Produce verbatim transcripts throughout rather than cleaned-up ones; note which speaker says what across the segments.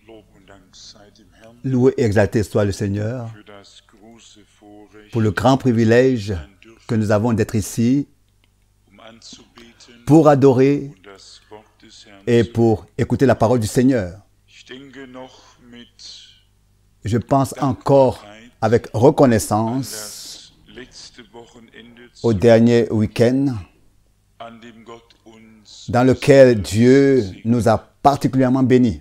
Speaker 1: Loué et exalté soit le Seigneur pour le grand privilège que nous avons d'être ici pour adorer et pour écouter la parole du Seigneur. Je pense encore avec reconnaissance au dernier week-end dans lequel Dieu nous a particulièrement bénis.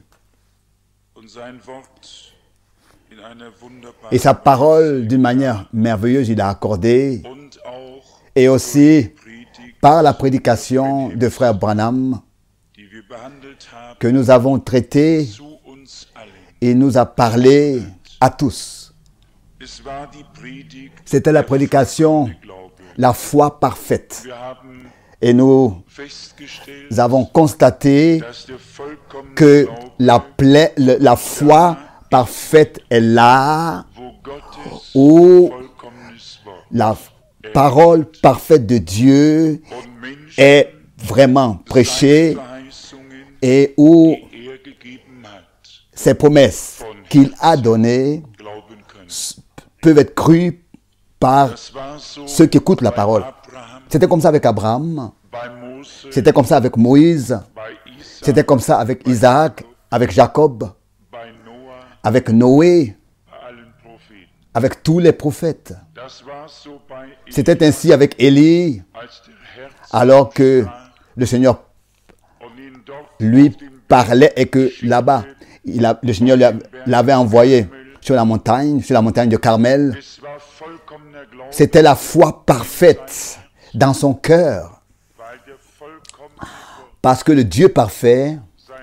Speaker 1: Et sa parole, d'une manière merveilleuse, il a accordé. Et aussi, par la prédication de frère Branham, que nous avons traité, il nous a parlé à tous. C'était la prédication, la foi parfaite. Et nous avons constaté que la, pla- la foi parfaite est là où la parole parfaite de Dieu est vraiment prêchée et où ces promesses qu'il a données peuvent être crues par ceux qui écoutent la parole. C'était comme ça avec Abraham, c'était comme ça avec Moïse, c'était comme ça avec Isaac, avec Jacob, avec Noé, avec tous les prophètes. C'était ainsi avec Élie, alors que le Seigneur lui parlait et que là-bas, il a, le Seigneur l'avait envoyé sur la montagne, sur la montagne de Carmel. C'était la foi parfaite dans son cœur. Parce que le Dieu parfait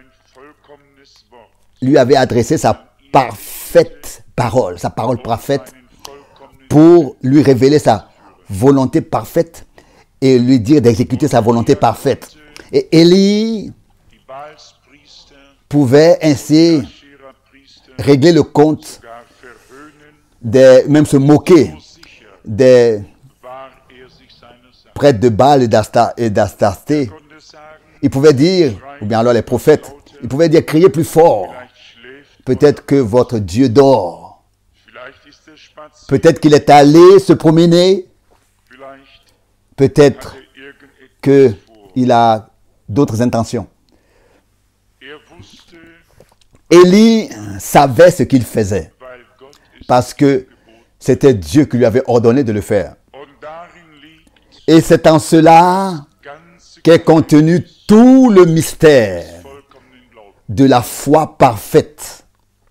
Speaker 1: lui avait adressé sa parfaite parole, sa parole parfaite, pour lui révéler sa volonté parfaite et lui dire d'exécuter sa volonté parfaite. Et Élie pouvait ainsi régler le compte, des, même se moquer des prêtres de Baal et d'Astarté. Il pouvait dire, ou bien alors les prophètes, ils pouvaient dire, criez plus fort. Peut-être que votre Dieu dort. Peut-être qu'il est allé se promener. Peut-être qu'il a d'autres intentions. Élie savait ce qu'il faisait parce que c'était Dieu qui lui avait ordonné de le faire. Et c'est en cela qu'est contenu tout le mystère de la foi parfaite.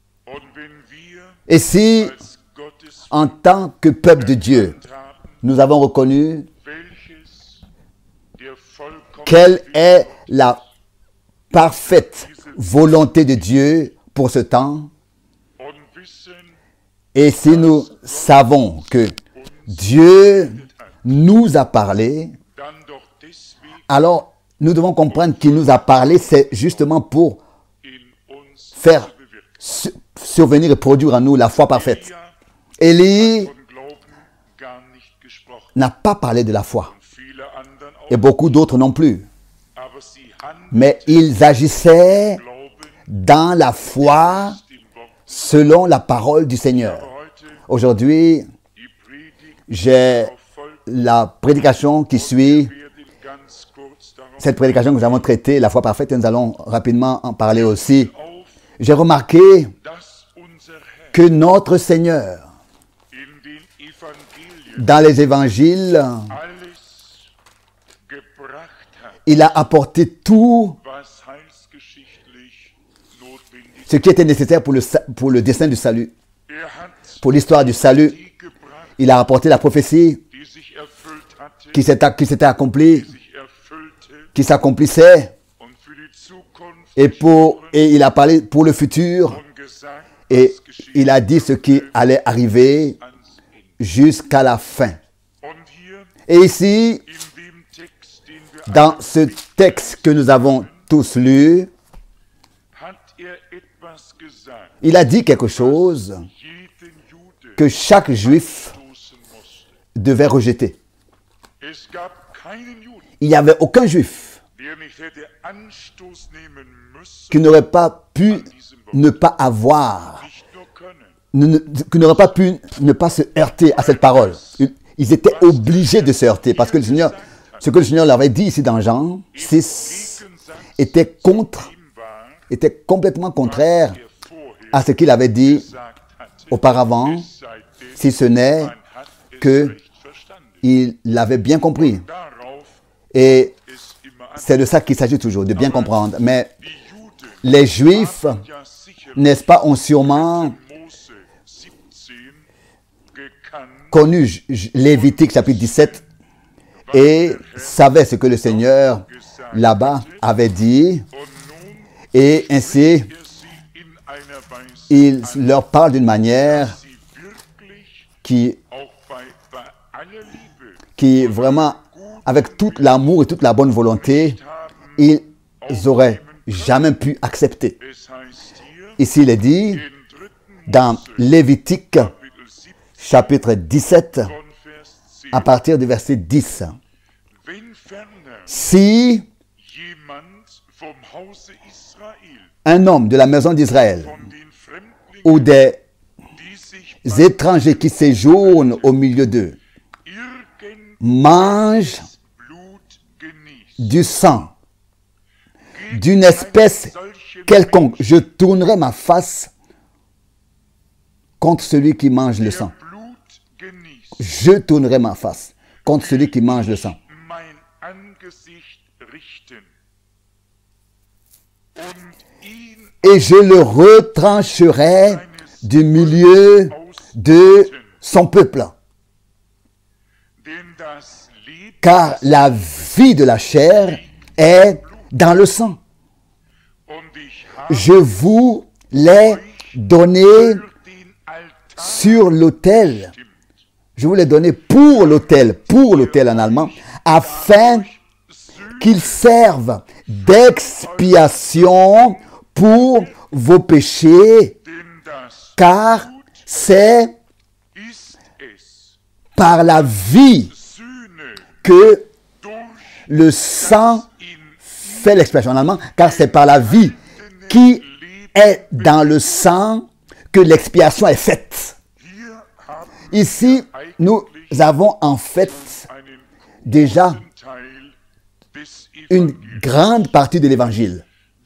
Speaker 1: Et si, en tant que peuple de Dieu, nous avons reconnu quelle est la parfaite volonté de Dieu pour ce temps, et si nous savons que Dieu nous a parlé, alors nous devons comprendre qu'il nous a parlé, c'est justement pour faire survenir et produire en nous la foi parfaite. Élie n'a pas parlé de la foi, et beaucoup d'autres non plus. Mais ils agissaient dans la foi selon la parole du Seigneur. Aujourd'hui, j'ai la prédication qui suit, cette prédication que nous avons traitée, la foi parfaite, et nous allons rapidement en parler aussi. J'ai remarqué que notre Seigneur, dans les évangiles, il a apporté tout ce qui était nécessaire pour le, pour le dessein du salut, pour l'histoire du salut. Il a apporté la prophétie qui s'était accomplie, qui s'accomplissait, et, pour, et il a parlé pour le futur, et il a dit ce qui allait arriver jusqu'à la fin. Et ici, dans ce texte que nous avons tous lu, il a dit quelque chose que chaque juif devait rejeter. Il n'y avait aucun juif qui n'aurait pas pu ne pas avoir, ne, ne, qui n'auraient pas pu ne pas se heurter à cette parole. Ils, ils étaient obligés de se heurter parce que le Seigneur, ce que le Seigneur leur avait dit ici dans Jean six était contre, était complètement contraire à ce qu'il avait dit auparavant, si ce n'est que il l'avait bien compris. Et c'est de ça qu'il s'agit toujours, de bien comprendre. Mais les Juifs, n'est-ce pas, ont sûrement connu Lévitique chapitre dix-sept et savaient ce que le Seigneur là-bas avait dit. Et ainsi, il leur parle d'une manière qui, qui vraiment, avec tout l'amour et toute la bonne volonté, ils n'auraient jamais pu accepter. Ici, il est dit, dans Lévitique, chapitre dix-sept, à partir du verset dix, si un homme de la maison d'Israël ou des étrangers qui séjournent au milieu d'eux mangent du sang d'une espèce quelconque, je tournerai ma face contre celui qui mange le sang. Je tournerai ma face contre celui qui mange le sang. Et je le retrancherai du milieu de son peuple. Car la vie de la chair est dans le sang. Je vous l'ai donné sur l'autel. Je vous l'ai donné pour l'autel, pour l'autel en allemand, afin qu'il serve d'expiation pour vos péchés, car c'est par la vie que le sang fait l'expiation en allemand, car c'est par la vie qui est dans le sang que l'expiation est faite. Ici, nous avons en fait déjà une grande partie de l'évangile.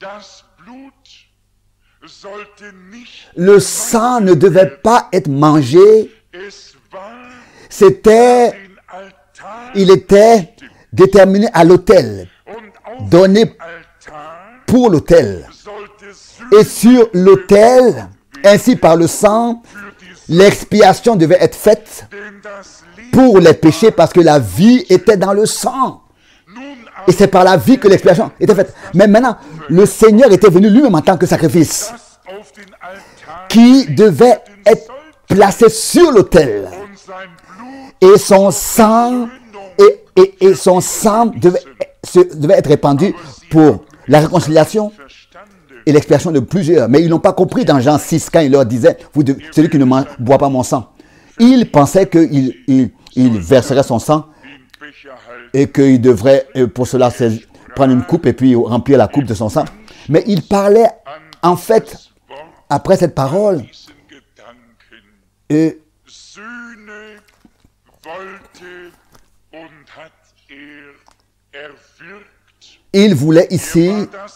Speaker 1: Le sang ne devait pas être mangé. C'était, il était déterminé à l'autel, donné pour l'autel. Et sur l'autel, ainsi par le sang, l'expiation devait être faite pour les péchés parce que la vie était dans le sang. Et c'est par la vie que l'expiation était faite. Mais maintenant, le Seigneur était venu lui-même en tant que sacrifice qui devait être placé sur l'autel. Et son sang, et, et, et son sang devait, se, devait être répandu pour la réconciliation et l'expiation de plusieurs. Mais ils n'ont pas compris dans Jean six quand il leur disait, vous devez, celui qui ne boit pas mon sang. Ils pensaient qu'il il, il verserait son sang et qu'il devrait, pour cela, prendre une coupe et puis remplir la coupe de son sang. Mais il parlait, en fait, après cette parole, et il voulait ici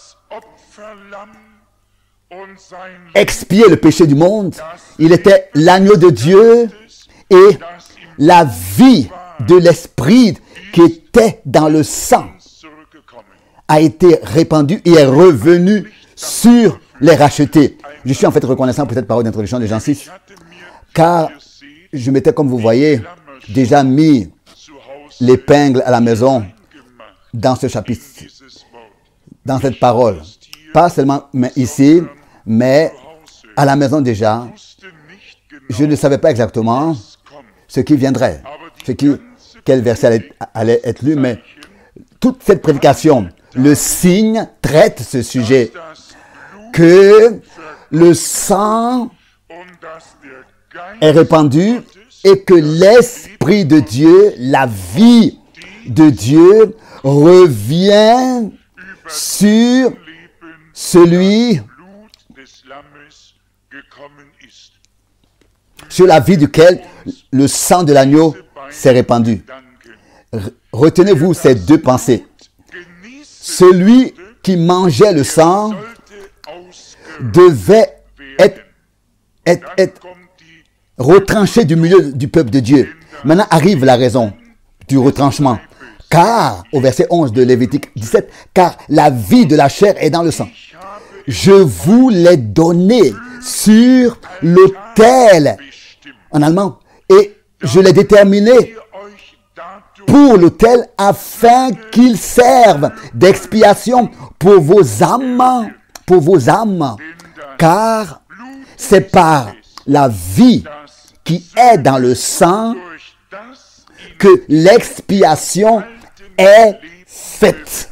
Speaker 1: expier le péché du monde. Il était l'agneau de Dieu et la vie de l'esprit qui était dans le sang a été répandue et est revenue sur les rachetés. Je suis en fait reconnaissant pour cette parole d'introduction de Jean six, car je m'étais, comme vous voyez, déjà mis l'épingle à la maison dans ce chapitre, dans cette parole. Pas seulement ici, mais à la maison déjà. Je ne savais pas exactement ce qui viendrait, ce qui, quel verset allait, allait être lu, mais toute cette prédication, le signe traite ce sujet, que le sang est répandu et que l'Esprit de Dieu, la vie de Dieu, revient sur celui sur la vie duquel le sang de l'agneau s'est répandu. Retenez-vous ces deux pensées. Celui qui mangeait le sang devait être, être, être retranché du milieu du peuple de Dieu. Maintenant arrive la raison du retranchement. Car, au verset onze de Lévitique dix-sept, car la vie de la chair est dans le sang. Je vous l'ai donné sur l'autel, en allemand, et je l'ai déterminé pour l'autel afin qu'il serve d'expiation pour vos âmes, pour vos âmes, car c'est par la vie qui est dans le sang que l'expiation est faite.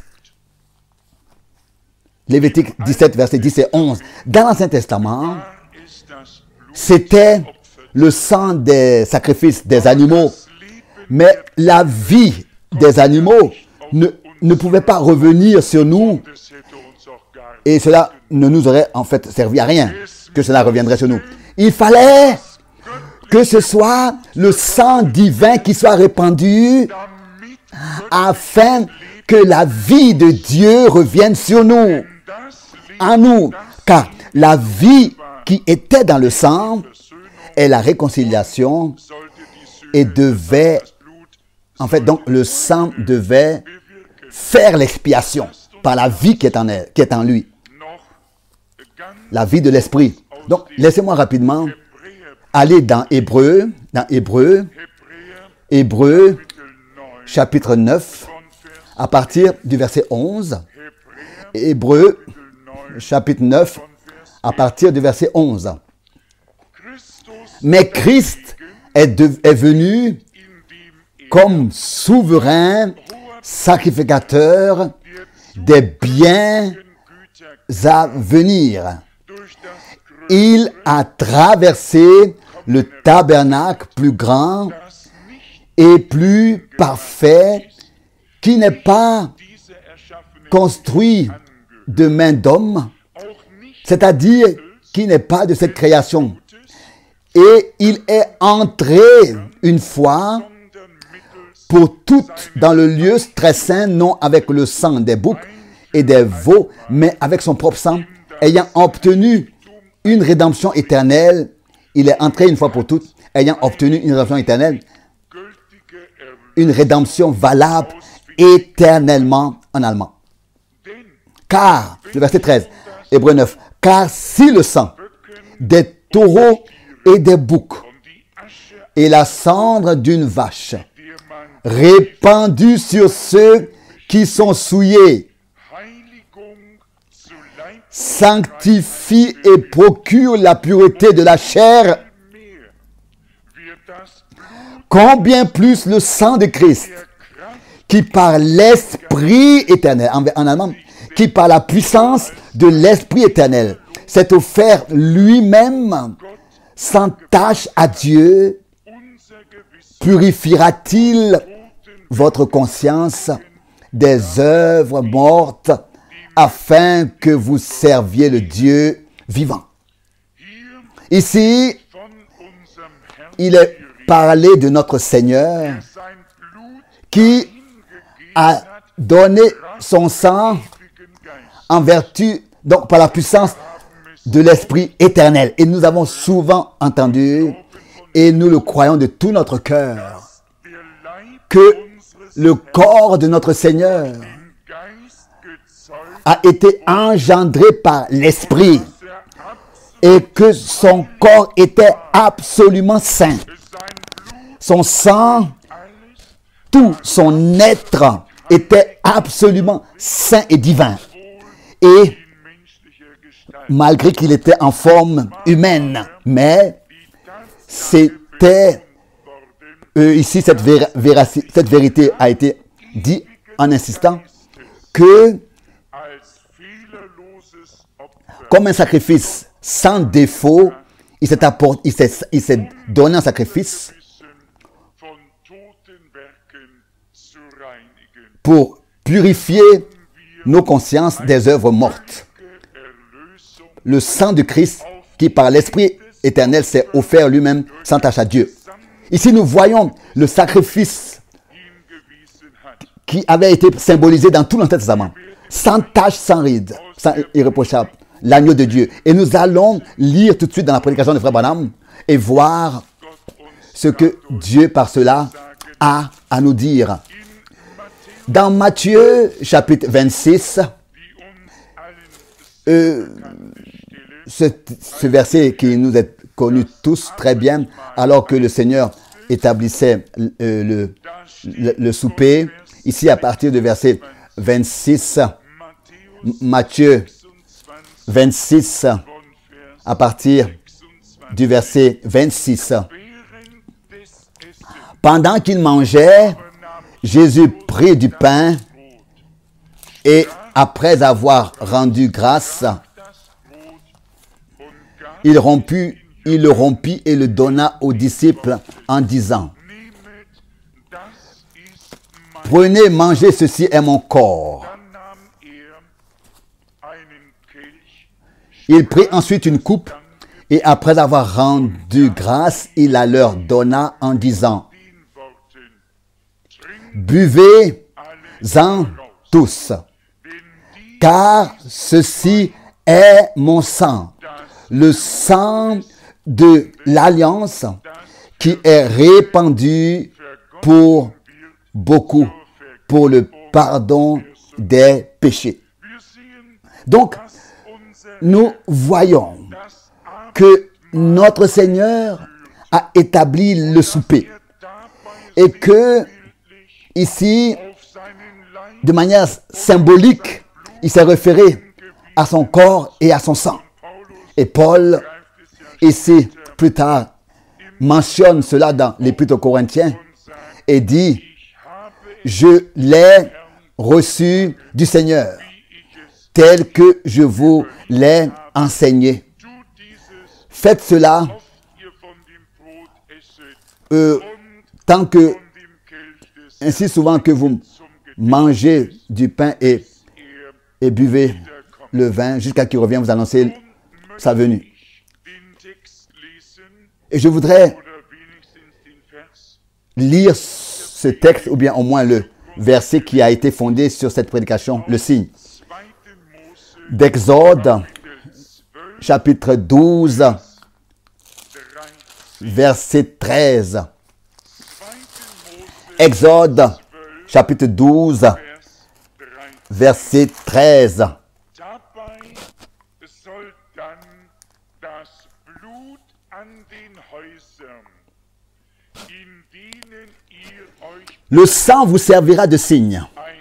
Speaker 1: Lévitique dix-sept, versets dix et onze. Dans l'Ancien Testament, c'était le sang des sacrifices des animaux. Mais la vie des animaux ne, ne pouvait pas revenir sur nous. Et cela ne nous aurait en fait servi à rien que cela reviendrait sur nous. Il fallait que ce soit le sang divin qui soit répandu afin que la vie de Dieu revienne sur nous, en nous. Car la vie qui était dans le sang est la réconciliation et devait, en fait, donc le sang devait faire l'expiation par la vie qui est en elle, qui est en lui. La vie de l'esprit. Donc, laissez-moi rapidement aller dans Hébreu, dans Hébreu, Hébreu, chapitre neuf, à partir du verset onze. Hébreu, chapitre neuf, à partir du verset onze. Mais Christ est, de, est venu comme souverain sacrificateur des biens à venir. Il a traversé le tabernacle plus grand et plus parfait qui n'est pas construit de main d'homme, c'est-à-dire qui n'est pas de cette création. Et il est entré une fois pour toutes dans le lieu très saint, non avec le sang des boucs et des veaux, mais avec son propre sang, ayant obtenu une rédemption éternelle. Il est entré une fois pour toutes, ayant obtenu une rédemption éternelle, une rédemption valable éternellement en allemand. Car, le verset treize, Hébreu neuf, car si le sang des taureaux et des boucs et la cendre d'une vache répandue sur ceux qui sont souillés sanctifie et procure la pureté de la chair, combien plus le sang de Christ, qui par l'Esprit éternel, en, en allemand, qui par la puissance de l'Esprit éternel, s'est offert lui-même sans tâche à Dieu, purifiera-t-il votre conscience des œuvres mortes afin que vous serviez le Dieu vivant. Ici, il est parlé de notre Seigneur qui a donné son sang en vertu, donc par la puissance de l'Esprit éternel. Et nous avons souvent entendu, et nous le croyons de tout notre cœur, que le corps de notre Seigneur a été engendré par l'Esprit et que son corps était absolument saint. Son sang, tout son être était absolument saint et divin. Et malgré qu'il était en forme humaine, mais c'était, euh, ici cette, véra, véraci, cette vérité a été dite en insistant que comme un sacrifice sans défaut, il s'est, apporté, il s'est, il s'est donné un sacrifice pour purifier nos consciences des œuvres mortes. le sang de Christ qui par l'Esprit éternel s'est offert lui-même sans tâche à Dieu. Ici, nous voyons le sacrifice qui avait été symbolisé dans tout l'Ancien Testament. Sans tâche, sans ride, sans irréprochable. L'agneau de Dieu. Et nous allons lire tout de suite dans la prédication de Frère Branham et voir ce que Dieu par cela a à nous dire. Dans Matthieu chapitre vingt-six, euh, ce, ce verset qui nous est connu tous très bien, alors que le Seigneur établissait euh, le, le, le souper, ici à partir du verset vingt-six, Matthieu vingt-six, à partir du verset vingt-six. Pendant qu'il mangeait, Jésus prit du pain et après avoir rendu grâce, il, rompit, il le rompit et le donna aux disciples en disant, « Prenez, mangez, ceci est mon corps. » Il prit ensuite une coupe et après avoir rendu grâce, il la leur donna en disant, « Buvez-en tous, car ceci est mon sang, le sang de l'alliance qui est répandu pour beaucoup, pour le pardon des péchés. » Donc, nous voyons que notre Seigneur a établi le souper et que ici, de manière symbolique, il s'est référé à son corps et à son sang. Et Paul, ici, plus tard, mentionne cela dans l'Épître aux Corinthiens et dit, « Je l'ai reçu du Seigneur, tel que je vous l'ai enseigné. » Faites cela euh, tant que, ainsi souvent que vous mangez du pain et, et buvez le vin, jusqu'à qu'il revienne vous annoncer sa venue. Et je voudrais lire ce texte, ou bien au moins le verset qui a été fondé sur cette prédication, le signe. D'Exode, chapitre douze, verset treize. Exode, chapitre douze, verset treize. Le sang vous servira de signe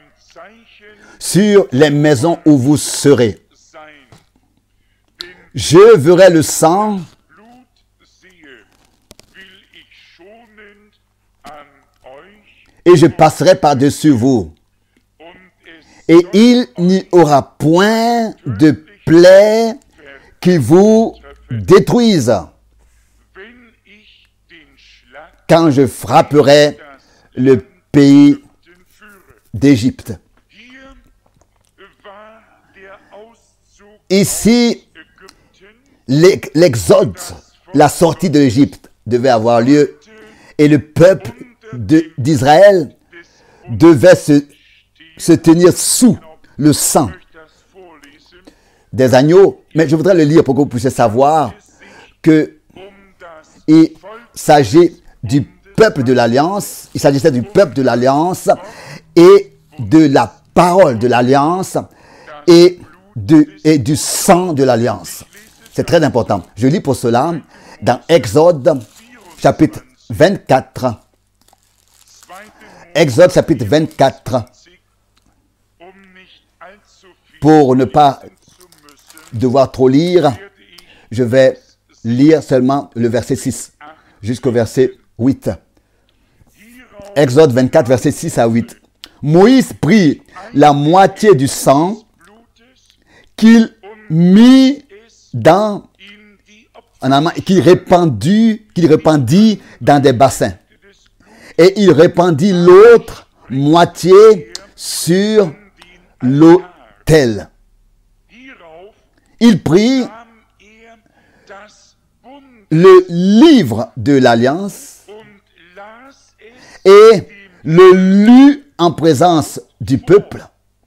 Speaker 1: sur les maisons où vous serez. Je verrai le sang et je passerai par-dessus vous. Et il n'y aura point de plaie qui vous détruise quand je frapperai le pays d'Égypte. Ici, l'exode, la sortie de l'Égypte devait avoir lieu et le peuple d'Israël devait se, se tenir sous le sang des agneaux. Mais je voudrais le lire pour que vous puissiez savoir qu'il s'agit du peuple de l'Alliance, il s'agissait du peuple de l'Alliance et de la parole de l'Alliance et, de, et du sang de l'Alliance. C'est très important. Je lis pour cela dans Exode chapitre vingt-quatre. Exode chapitre vingt-quatre. Pour ne pas devoir trop lire, je vais lire seulement le verset six jusqu'au verset huit. Exode vingt-quatre, verset six à huit. Moïse prit la moitié du sang qu'il mit dans en allemand, qu'il répandit, qu'il répandit dans des bassins. Et il répandit l'autre moitié sur l'autel. Il prit le livre de l'Alliance et le lut en présence du peuple.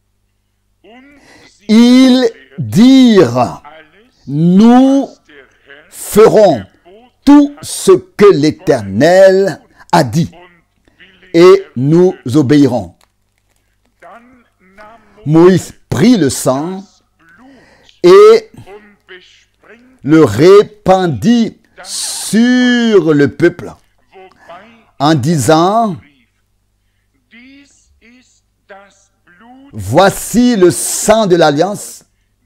Speaker 1: Ils dirent, nous ferons tout ce que l'Éternel a dit et nous obéirons. Moïse prit le sang et le répandit sur le peuple en disant, voici le sang de l'Alliance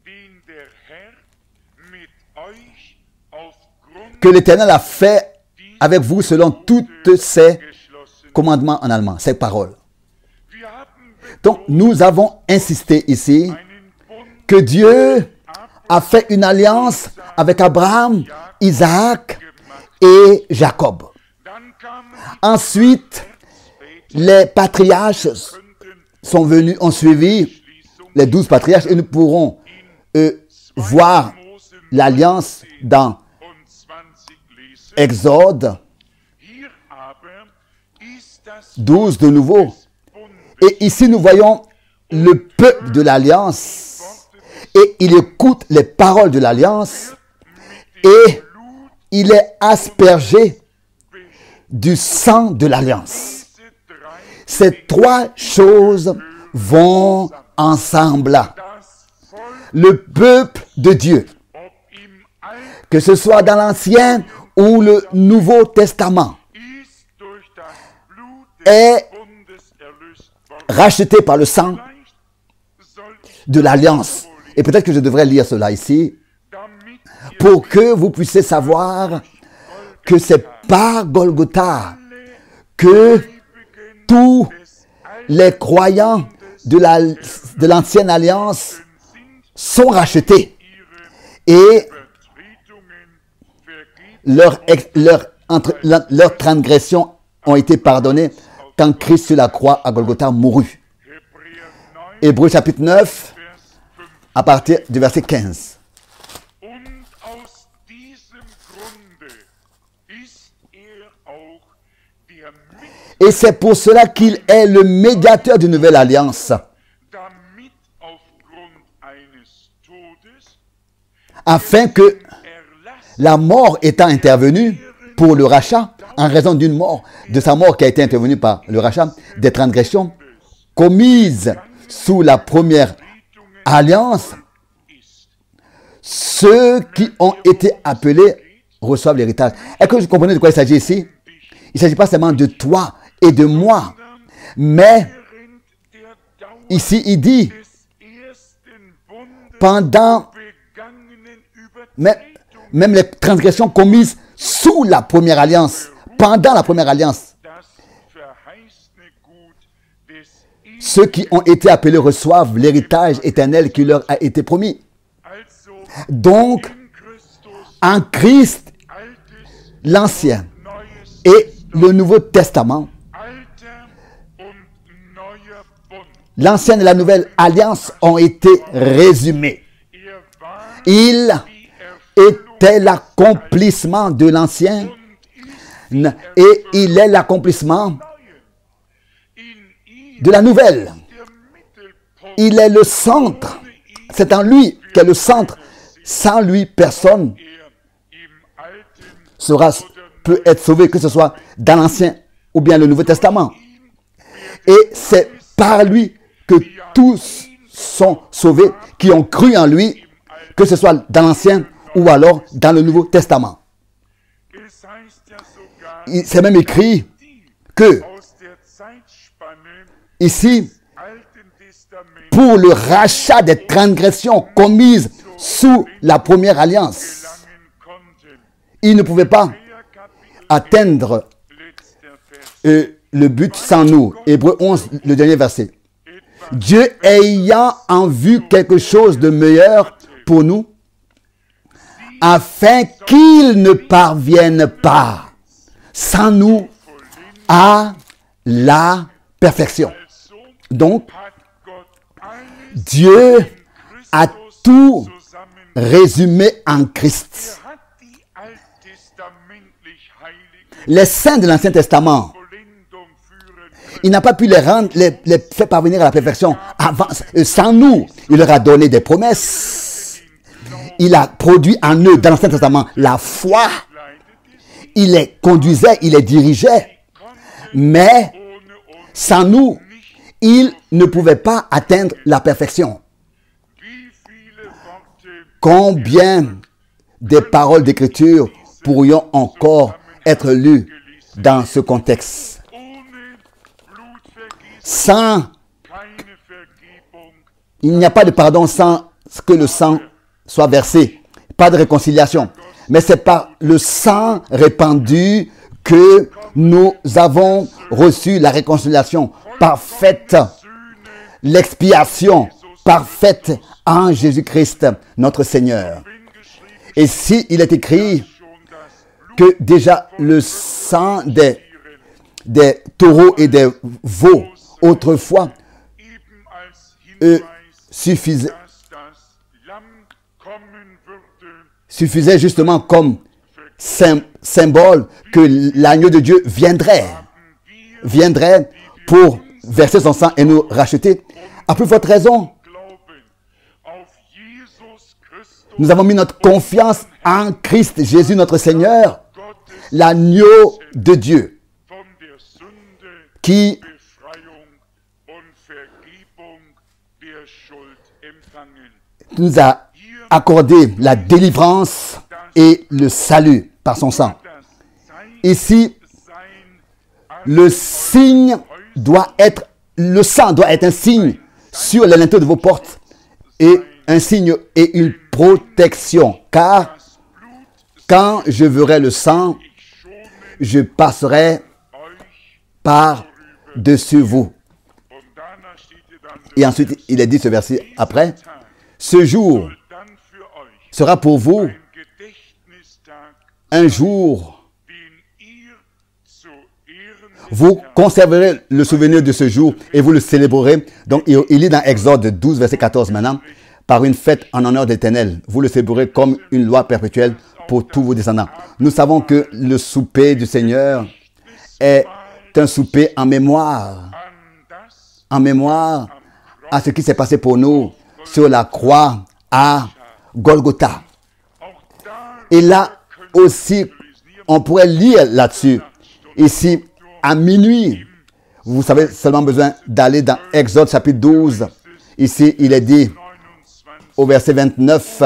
Speaker 1: que l'Éternel a fait avec vous selon toutes ses commandements en allemand, ses paroles. Donc, nous avons insisté ici que Dieu a fait une alliance avec Abraham, Isaac et Jacob. Ensuite, les patriarches sont venus, ont suivi les douze patriarches et nous pourrons euh, voir l'alliance dans Exode douze de nouveau. Et ici, nous voyons le peuple de l'Alliance et il écoute les paroles de l'Alliance et il est aspergé du sang de l'Alliance. Ces trois choses vont ensemble. Le peuple de Dieu, que ce soit dans l'Ancien ou le Nouveau Testament, est racheté par le sang de l'Alliance. Et peut-être que je devrais lire cela ici pour que vous puissiez savoir que c'est par Golgotha que tous les croyants de la, de l'ancienne alliance sont rachetés et leurs leur, leur, leur transgressions ont été pardonnées quand Christ sur la croix à Golgotha mourut. Hébreux chapitre neuf, à partir du verset quinze. Et c'est pour cela qu'il est le médiateur d'une nouvelle alliance, afin que la mort étant intervenue pour le rachat, en raison d'une mort, de sa mort qui a été intervenue par le rachat, des transgressions commises sous la première alliance, ceux qui ont été appelés reçoivent l'héritage. Est-ce que vous comprenez de quoi il s'agit ici? Il ne s'agit pas seulement de toi et de moi, mais ici il dit, pendant même, même les transgressions commises sous la première alliance, pendant la première alliance, ceux qui ont été appelés reçoivent l'héritage éternel qui leur a été promis. Donc, en Christ, l'Ancien et le Nouveau Testament, l'Ancienne et la Nouvelle Alliance ont été résumés. Il était l'accomplissement de l'Ancien et il est l'accomplissement de la Nouvelle. Il est le centre. C'est en lui qu'est le centre. Sans lui, personne sera, peut être sauvé, que ce soit dans l'Ancien ou bien le Nouveau Testament. Et c'est par lui que tous sont sauvés, qui ont cru en lui, que ce soit dans l'Ancien ou alors dans le Nouveau Testament. Il s'est même écrit que ici, pour le rachat des transgressions commises sous la première alliance, il ne pouvait pas atteindre euh, le but sans nous. Hébreux onze, le dernier verset. Dieu ayant en vue quelque chose de meilleur pour nous, afin qu'il ne parvienne pas sans nous à la perfection. Donc, Dieu a tout résumé en Christ. les saints de l'Ancien Testament, il n'a pas pu les rendre, les, les faire parvenir à la perfection avant, sans nous. Il leur a donné des promesses. Il a produit en eux, dans l'Ancien Testament, la foi. Il les conduisait, il les dirigeait. Mais, sans nous, ils ne pouvaient pas atteindre la perfection. Combien de paroles d'écriture pourrions encore être lues dans ce contexte? Sans, il n'y a pas de pardon sans que le sang soit versé. Pas de réconciliation. Mais c'est par le sang répandu que nous avons reçu la réconciliation parfaite, l'expiation parfaite en Jésus-Christ, notre Seigneur. Et si il est écrit que déjà le sang des, des taureaux et des veaux autrefois euh, suffisait, suffisait justement comme symbole que l'agneau de Dieu viendrait, viendrait pour verser son sang et nous racheter. À plus forte raison, nous avons mis notre confiance en Christ Jésus notre Seigneur, l'agneau de Dieu, qui nous a accordé la délivrance et le salut par son sang. Ici, le signe doit être, le sang doit être un signe sur les linteaux de vos portes et un signe et une protection. Car quand je verrai le sang, je passerai par-dessus vous. Et ensuite, il est dit ce verset après, ce jour sera pour vous un jour. Vous conserverez le souvenir de ce jour et vous le célébrerez. Donc, il est dans Exode douze, verset quatorze maintenant. Par une fête en honneur de l'Éternel. Vous le célébrerez comme une loi perpétuelle pour tous vos descendants. Nous savons que le souper du Seigneur est un souper en mémoire. En mémoire à ce qui s'est passé pour nous sur la croix à Golgotha. Et là aussi, on pourrait lire là-dessus. Ici, à minuit, vous avez seulement besoin d'aller dans Exode chapitre douze. Ici, il est dit au verset vingt-neuf,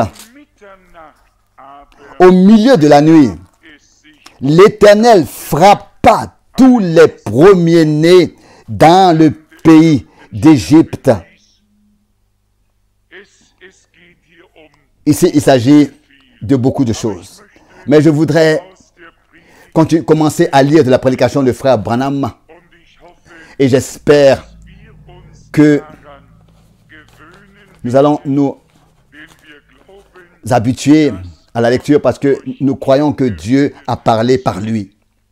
Speaker 1: au milieu de la nuit, l'Éternel frappa tous les premiers-nés dans le pays d'Égypte. Ici, il s'agit de beaucoup de choses. Mais je voudrais continuer, commencer à lire de la prédication de frère Branham. Et j'espère que nous allons nous habituer à la lecture parce que nous croyons que Dieu a parlé par lui.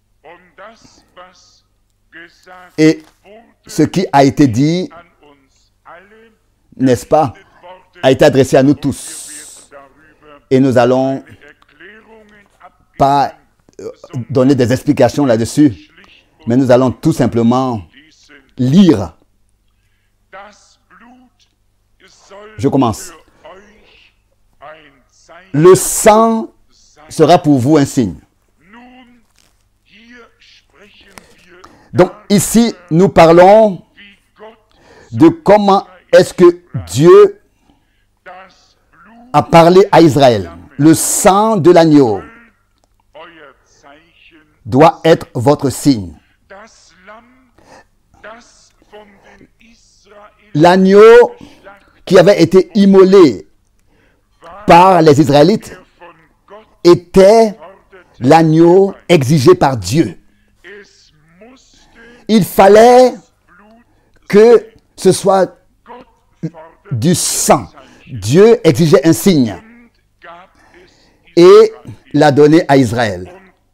Speaker 1: Et ce qui a été dit, n'est-ce pas, a été adressé à nous tous. Et nous allons pas donner des explications là-dessus, mais nous allons tout simplement lire. Je commence. Le sang sera pour vous un signe. Donc ici, nous parlons de comment est-ce que Dieu a parlé à Israël. Le sang de l'agneau doit être votre signe. L'agneau qui avait été immolé par les Israélites était l'agneau exigé par Dieu. Il fallait que ce soit du sang. Dieu exigeait un signe et l'a donné à Israël.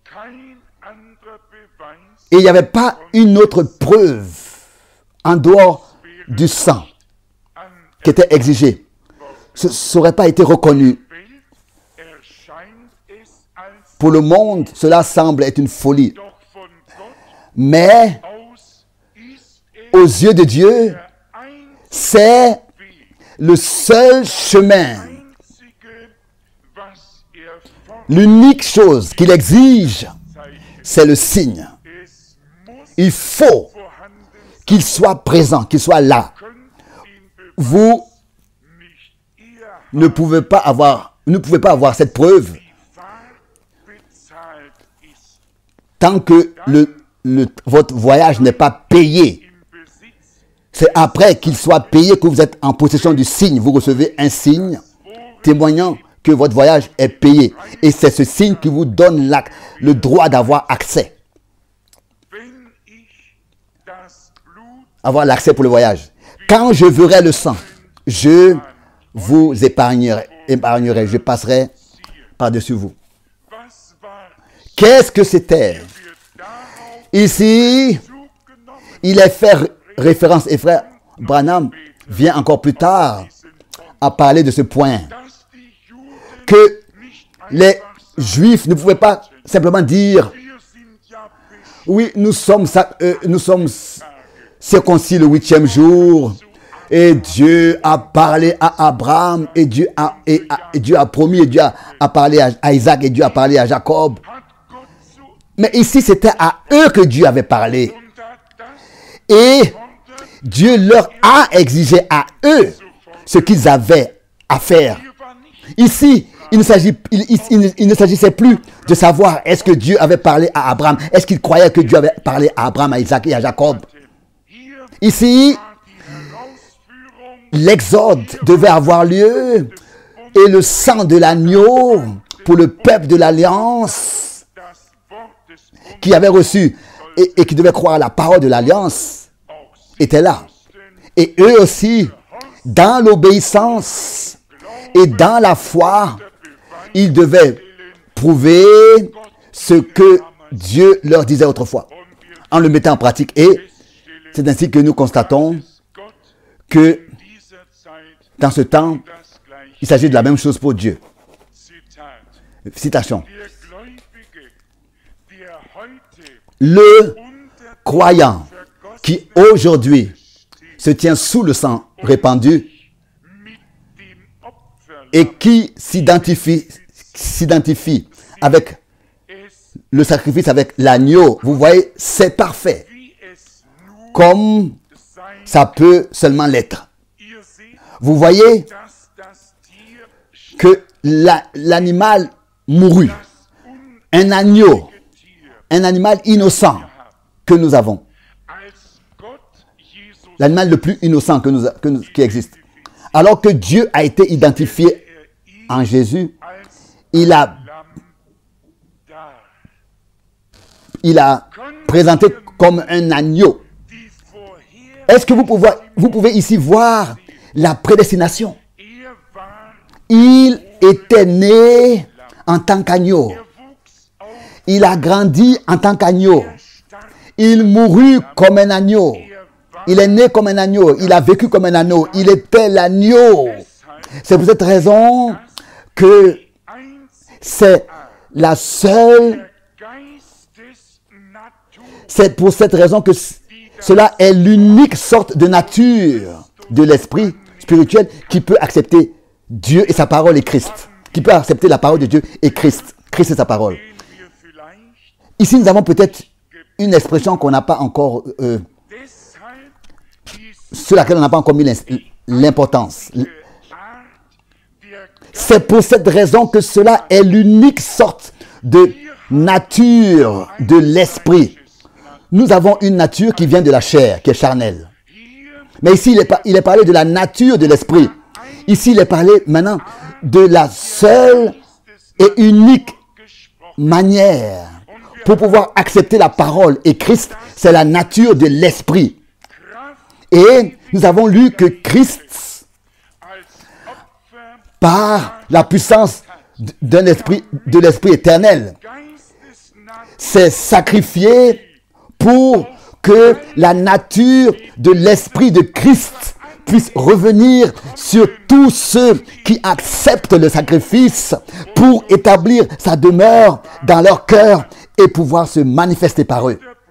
Speaker 1: Et il n'y avait pas une autre preuve en dehors du sang qui était exigé. Ce n'aurait pas été reconnu. Pour le monde, cela semble être une folie. Mais aux yeux de Dieu, c'est le seul chemin. L'unique chose qu'il exige, c'est le signe. Il faut qu'il soit présent, qu'il soit là. Vous ne pouvez pas avoir, ne pouvez pas avoir cette preuve tant que le, le, votre voyage n'est pas payé. C'est après qu'il soit payé que vous êtes en possession du signe. Vous recevez un signe témoignant que votre voyage est payé. Et c'est ce signe qui vous donne la, le droit d'avoir accès. Avoir l'accès pour le voyage. Quand je verrai le sang, je vous épargnerai, épargnerai je passerai par-dessus vous. Qu'est-ce que c'était? Ici, il est fait référence, et frère Branham vient encore plus tard à parler de ce point, que les Juifs ne pouvaient pas simplement dire « Oui, nous sommes, euh, nous sommes circoncis le huitième jour, et Dieu a parlé à Abraham, et Dieu a, et, et Dieu a promis, et Dieu a, a parlé à, à Isaac, et Dieu a parlé à Jacob. » Mais ici, c'était à eux que Dieu avait parlé. Et Dieu leur a exigé à eux ce qu'ils avaient à faire. Ici, il ne s'agit, il, il, il, il ne s'agissait plus de savoir est-ce que Dieu avait parlé à Abraham, est-ce qu'il croyait que Dieu avait parlé à Abraham, à Isaac et à Jacob. Ici, l'exode devait avoir lieu et le sang de l'agneau pour le peuple de l'alliance qui avait reçu et, et qui devait croire à la parole de l'alliance était là. Et eux aussi, dans l'obéissance et dans la foi, ils devaient prouver ce que Dieu leur disait autrefois, en le mettant en pratique. Et c'est ainsi que nous constatons que dans ce temps, il s'agit de la même chose pour Dieu. Citation. Le croyant qui aujourd'hui se tient sous le sang répandu et qui s'identifie s'identifie avec le sacrifice, avec l'agneau, vous voyez, c'est parfait. Comme ça peut seulement l'être. Vous voyez que la, l'animal mourut, un agneau, un animal innocent que nous avons. L'animal le plus innocent que nous, que nous, qui existe. Alors que Dieu a été identifié en Jésus, il a, il a présenté comme un agneau. Est-ce que vous pouvez, vous pouvez ici voir la prédestination? Il était né en tant qu'agneau. Il a grandi en tant qu'agneau. Il mourut comme un agneau. Il est né comme un agneau. Il a vécu comme un agneau. Il était l'agneau. C'est pour cette raison que c'est la seule... C'est pour cette raison que cela est l'unique sorte de nature de l'esprit spirituel qui peut accepter Dieu et sa parole et Christ. Qui peut accepter la parole de Dieu et Christ. Christ et sa parole. Ici, nous avons peut-être une expression qu'on n'a pas encore... Euh, sur laquelle on n'a pas encore mis l'importance. C'est pour cette raison que cela est l'unique sorte de nature de l'esprit. Nous avons une nature qui vient de la chair, qui est charnelle. Mais ici, il est, il est parlé de la nature de l'esprit. Ici, il est parlé maintenant de la seule et unique manière pour pouvoir accepter la parole. Et Christ, c'est la nature de l'esprit. Et nous avons lu que Christ, par la puissance d'un esprit, de l'esprit éternel, s'est sacrifié pour que la nature de l'esprit de Christ puisse revenir sur tous ceux qui acceptent le sacrifice pour établir sa demeure dans leur cœur et pouvoir se manifester par eux.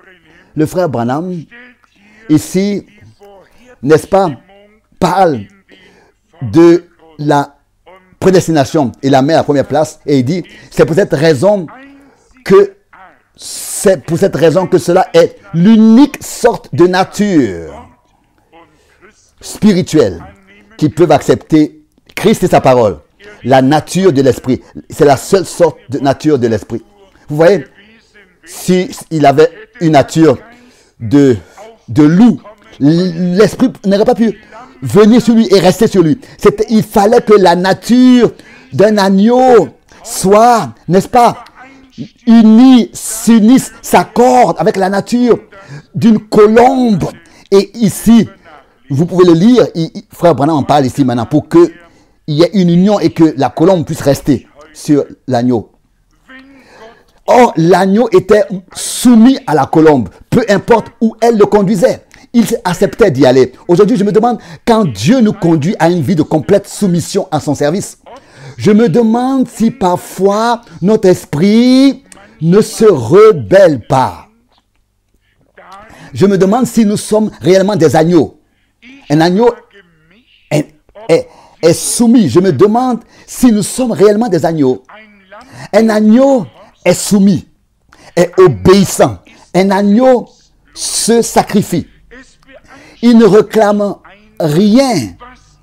Speaker 1: Le frère Branham, ici, n'est-ce pas, parle de la prédestination. Il la met à la première place et il dit, c'est pour cette raison que c'est pour cette raison que cela est l'unique sorte de nature spirituelle qui peuvent accepter Christ et sa parole. La nature de l'esprit. C'est la seule sorte de nature de l'esprit. Vous voyez, si il avait une nature de, de loup, l'esprit n'aurait pas pu venir sur lui et rester sur lui. Il fallait que la nature d'un agneau soit, n'est-ce pas, unie, s'unisse, s'accorde avec la nature d'une colombe. Et ici, vous pouvez le lire, il, il, frère Branham en parle ici maintenant pour qu'il y ait une union et que la colombe puisse rester sur l'agneau. Or, l'agneau était soumis à la colombe, peu importe où elle le conduisait. Il acceptait d'y aller. Aujourd'hui, je me demande, quand Dieu nous conduit à une vie de complète soumission à son service, je me demande si parfois notre esprit ne se rebelle pas. Je me demande si nous sommes réellement des agneaux. Un agneau est, est, est soumis. Je me demande si nous sommes réellement des agneaux. Un agneau est soumis, est obéissant. Un agneau se sacrifie. Il ne réclame rien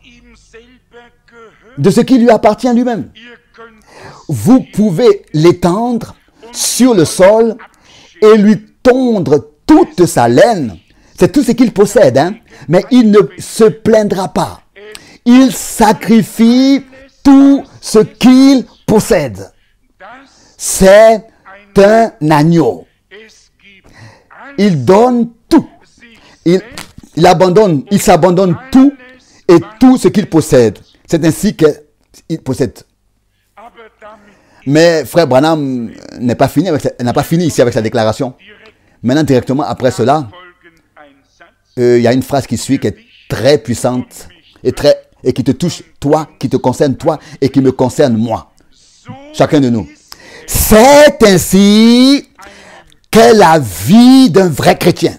Speaker 1: de ce qui lui appartient lui-même. Vous pouvez l'étendre sur le sol et lui tondre toute sa laine. C'est tout ce qu'il possède, hein? Mais il ne se plaindra pas. Il sacrifie tout ce qu'il possède. C'est un agneau. Il donne tout. Il, il abandonne, il s'abandonne tout et tout ce qu'il possède. C'est ainsi qu'il possède. Mais frère Branham n'est pas fini avec, n'a pas fini ici avec sa déclaration. Maintenant, directement après cela, euh, il y a une phrase qui suit qui est très puissante et, très, et qui te touche toi, qui te concerne toi et qui me concerne moi. Chacun de nous. C'est ainsi qu'est la vie d'un vrai chrétien.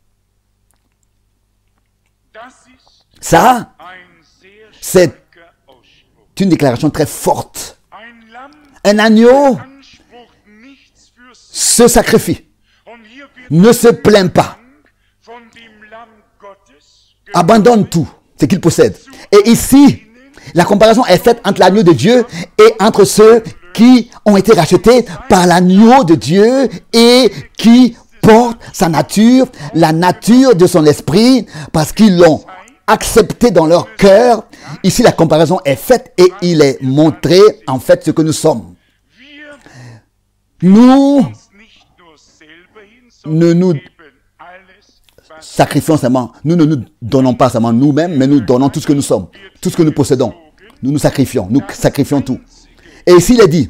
Speaker 1: Ça, c'est une déclaration très forte. Un agneau se sacrifie, ne se plaint pas, abandonne tout ce qu'il possède. Et ici, la comparaison est faite entre l'agneau de Dieu et entre ceux qui ont été rachetés par l'agneau de Dieu et qui portent sa nature, la nature de son esprit, parce qu'ils l'ont accepté dans leur cœur. Ici, la comparaison est faite et il est montré en fait ce que nous sommes. Nous ne nous sacrifions seulement, nous ne nous donnons pas seulement nous-mêmes, mais nous donnons tout ce que nous sommes, tout ce que nous possédons. Nous nous sacrifions, nous sacrifions tout. Et ici, il est dit,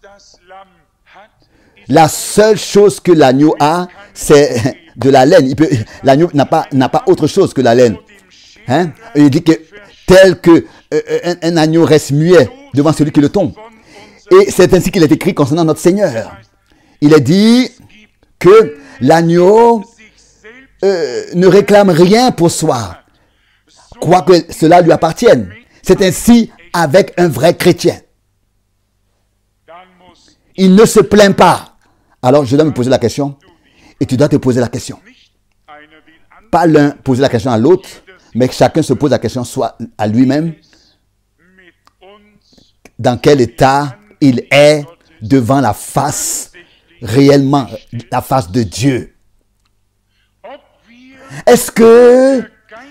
Speaker 1: la seule chose que l'agneau a, c'est de la laine. L'agneau n'a pas, n'a pas autre chose que la laine. Hein? Il dit que tel que euh, un, un agneau reste muet devant celui qui le tombe. Et c'est ainsi qu'il est écrit concernant notre Seigneur. Il est dit que l'agneau euh, ne réclame rien pour soi, quoique cela lui appartienne. C'est ainsi avec un vrai chrétien. Il ne se plaint pas. Alors je dois me poser la question et tu dois te poser la question. Pas l'un poser la question à l'autre, mais que chacun se pose la question soit à lui-même. Dans quel état il est devant la face, réellement la face de Dieu. Est-ce que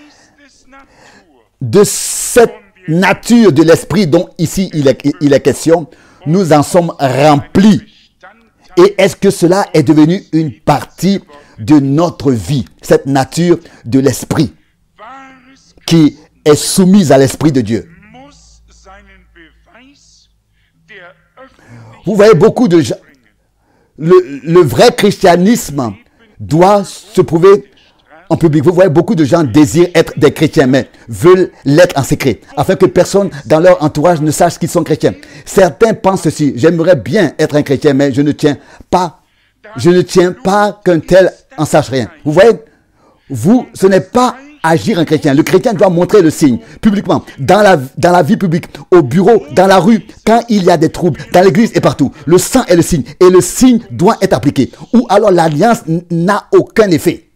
Speaker 1: de cette nature de l'esprit dont ici il est, il est question, nous en sommes remplis? Et est-ce que cela est devenu une partie de notre vie, cette nature de l'esprit qui est soumise à l'esprit de Dieu? Vous voyez beaucoup de gens, le, le vrai christianisme doit se prouver en public. Vous voyez beaucoup de gens désirent être des chrétiens, mais veulent l'être en secret, afin que personne dans leur entourage ne sache qu'ils sont chrétiens. Certains pensent ceci: j'aimerais bien être un chrétien, mais je ne tiens pas Je ne tiens pas qu'un tel en sache rien. Vous voyez, vous, ce n'est pas agir un chrétien. Le chrétien doit montrer le signe publiquement, dans la, dans la vie publique, au bureau, dans la rue, quand il y a des troubles, dans l'église et partout. Le sang est le signe et le signe doit être appliqué. Ou alors l'alliance n'a aucun effet.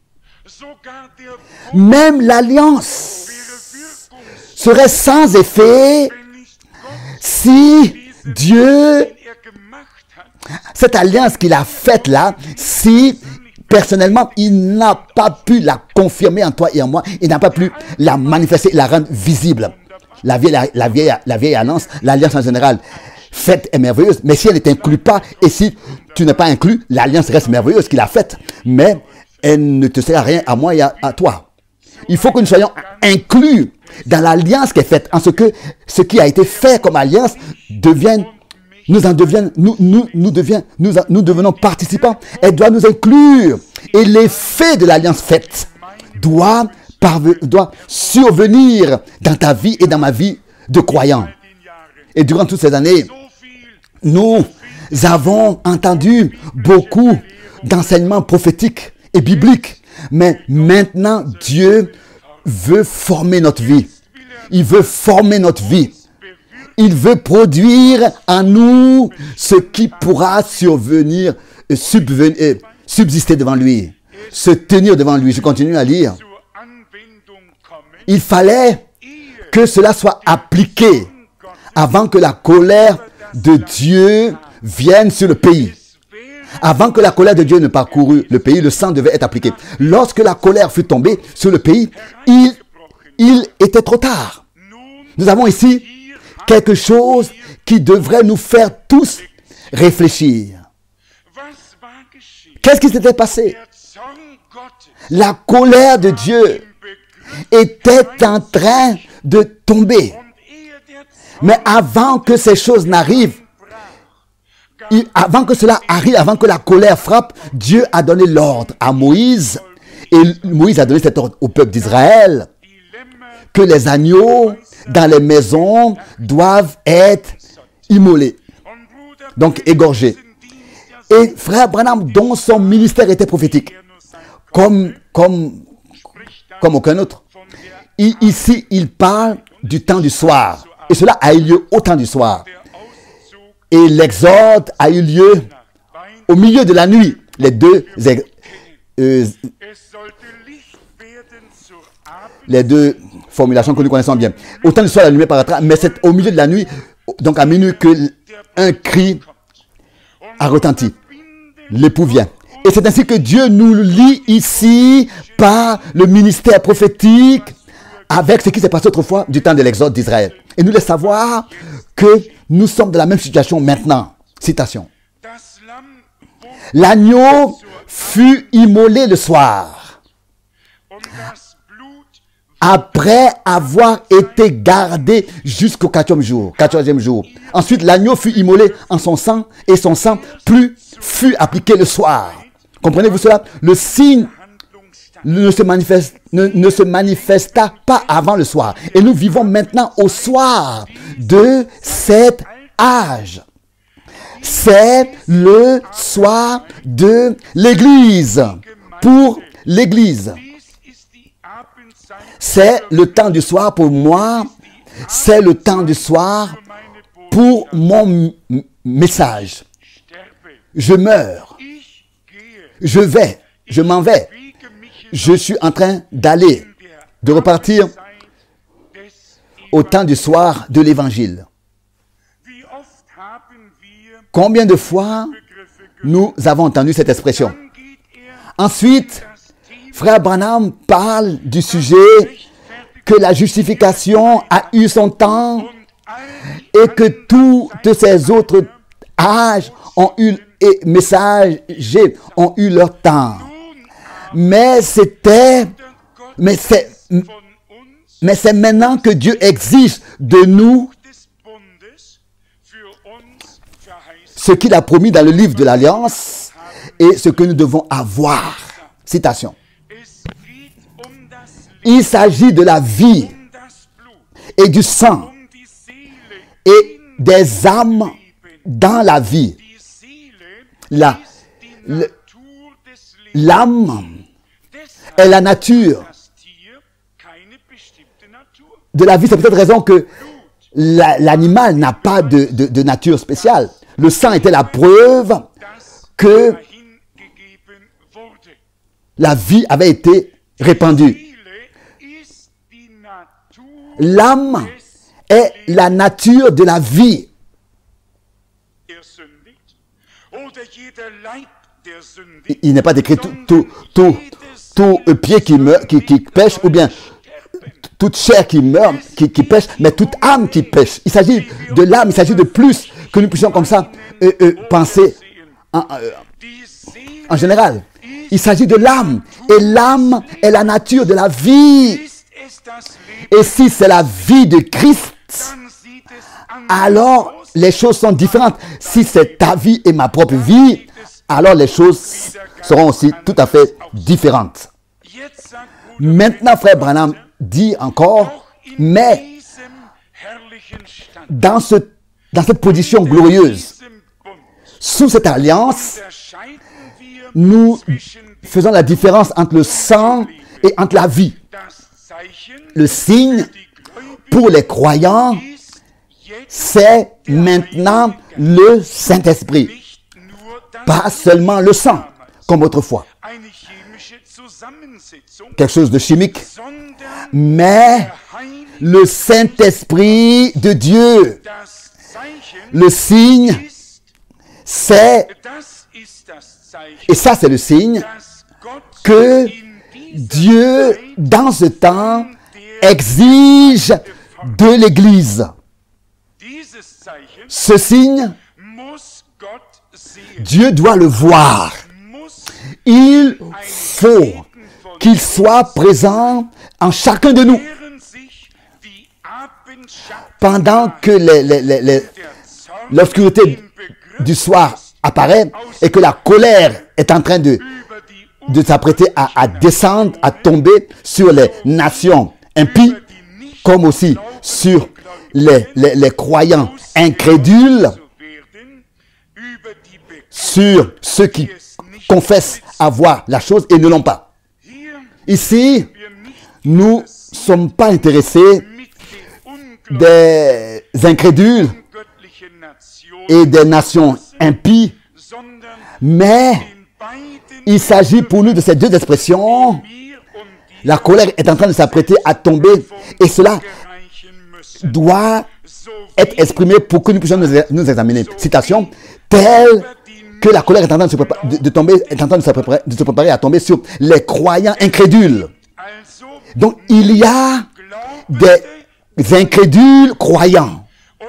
Speaker 1: Même l'alliance serait sans effet si Dieu, cette alliance qu'il a faite là, si personnellement, il n'a pas pu la confirmer en toi et en moi. Il n'a pas pu la manifester, la rendre visible. La vieille, la, la vieille, la vieille alliance, l'alliance en général, faite est merveilleuse. Mais si elle ne t'inclut pas, et si tu n'es pas inclus, l'alliance reste merveilleuse qu'il a faite. Mais elle ne te sert à rien à moi et à, à toi. Il faut que nous soyons inclus dans l'alliance qui est faite, en ce que ce qui a été fait comme alliance devienne, nous en deviennent, nous, nous, nous, deviens, nous, nous devenons participants. Elle doit nous inclure. Et l'effet de l'alliance faite doit, parve, doit survenir dans ta vie et dans ma vie de croyant. Et durant toutes ces années, nous avons entendu beaucoup d'enseignements prophétiques et bibliques. Mais maintenant, Dieu veut former notre vie. Il veut former notre vie. Il veut produire en nous ce qui pourra survenir, subvenir, subsister devant lui, se tenir devant lui. Je continue à lire. Il fallait que cela soit appliqué avant que la colère de Dieu vienne sur le pays. Avant que la colère de Dieu ne parcourût le pays, le sang devait être appliqué. Lorsque la colère fut tombée sur le pays, il, il était trop tard. Nous avons ici quelque chose qui devrait nous faire tous réfléchir. Qu'est-ce qui s'était passé? La colère de Dieu était en train de tomber. Mais avant que ces choses n'arrivent, Il, avant que cela arrive, avant que la colère frappe, Dieu a donné l'ordre à Moïse. Et Moïse a donné cet ordre au peuple d'Israël. Que les agneaux dans les maisons doivent être immolés. Donc égorgés. Et frère Branham, dont son ministère était prophétique, comme, comme, comme aucun autre, il, ici il parle du temps du soir. Et cela a eu lieu au temps du soir. Et l'exode a eu lieu au milieu de la nuit. Les deux, euh, les deux formulations que nous connaissons bien. Au temps du soir, la lumière paraîtra, mais c'est au milieu de la nuit, donc à minuit, que un cri a retenti. L'époux vient. Et c'est ainsi que Dieu nous lie ici par le ministère prophétique avec ce qui s'est passé autrefois du temps de l'exode d'Israël. Et nous laisse savoir que nous sommes dans la même situation maintenant. Citation. L'agneau fut immolé le soir, après avoir été gardé jusqu'au quatorzième jour. quatorzième jour. Ensuite, l'agneau fut immolé en son sang, et son sang plus fut appliqué le soir. Comprenez-vous cela? Le signe ne se, manifeste, ne, ne se manifesta pas avant le soir. Et nous vivons maintenant au soir de cet âge. C'est le soir de l'Église. Pour l'Église. C'est le temps du soir pour moi. C'est le temps du soir pour mon message. Je meurs. Je vais. Je m'en vais. Je suis en train d'aller, de repartir au temps du soir de l'Évangile. Combien de fois nous avons entendu cette expression? Ensuite, frère Branham parle du sujet que la justification a eu son temps et que toutes ces autres âges ont eu, et messagers ont eu leur temps. Mais c'était, mais c'est, mais c'est maintenant que Dieu exige de nous ce qu'il a promis dans le livre de l'Alliance et ce que nous devons avoir. Citation. Il s'agit de la vie et du sang et des âmes dans la vie. La, le, l'âme est la nature de la vie. C'est peut-être raison que l'animal n'a pas de, de, de nature spéciale. Le sang était la preuve que la vie avait été répandue. L'âme est la nature de la vie. Il n'est pas décrit tout, tout, tout, tout pied qui, meurt, qui, qui pêche, ou bien toute chair qui meurt, qui, qui pêche, mais toute âme qui pêche. Il s'agit de l'âme, il s'agit de plus que nous puissions comme ça euh, euh, penser en, euh, en général. Il s'agit de l'âme, et l'âme est la nature de la vie. Et si c'est la vie de Christ, alors les choses sont différentes. Si c'est ta vie et ma propre vie, alors les choses seront aussi tout à fait différentes. Maintenant, frère Branham dit encore, mais dans, ce, dans cette position glorieuse, sous cette alliance, nous faisons la différence entre le sang et entre la vie. Le signe pour les croyants, c'est maintenant le Saint-Esprit. Pas seulement le sang, comme autrefois. Quelque chose de chimique. Mais le Saint-Esprit de Dieu. Le signe, c'est, et ça c'est le signe, que Dieu, dans ce temps, exige de l'Église. Ce signe, Dieu doit le voir. Il faut qu'il soit présent en chacun de nous. Pendant que les, les, les, les, l'obscurité du soir apparaît et que la colère est en train de, de s'apprêter à, à descendre, à tomber sur les nations impies, comme aussi sur les, les, les croyants incrédules, sur ceux qui confessent avoir la chose et ne l'ont pas. Ici, nous ne sommes pas intéressés des incrédules et des nations impies, mais il s'agit pour nous de ces deux expressions. La colère est en train de s'apprêter à tomber et cela doit être exprimé pour que nous puissions nous, nous examiner. Citation, telle que la colère est en train de, se préparer, de, de tomber, est en train de se, préparer, de se préparer à tomber sur les croyants incrédules. Donc, il y a des incrédules croyants.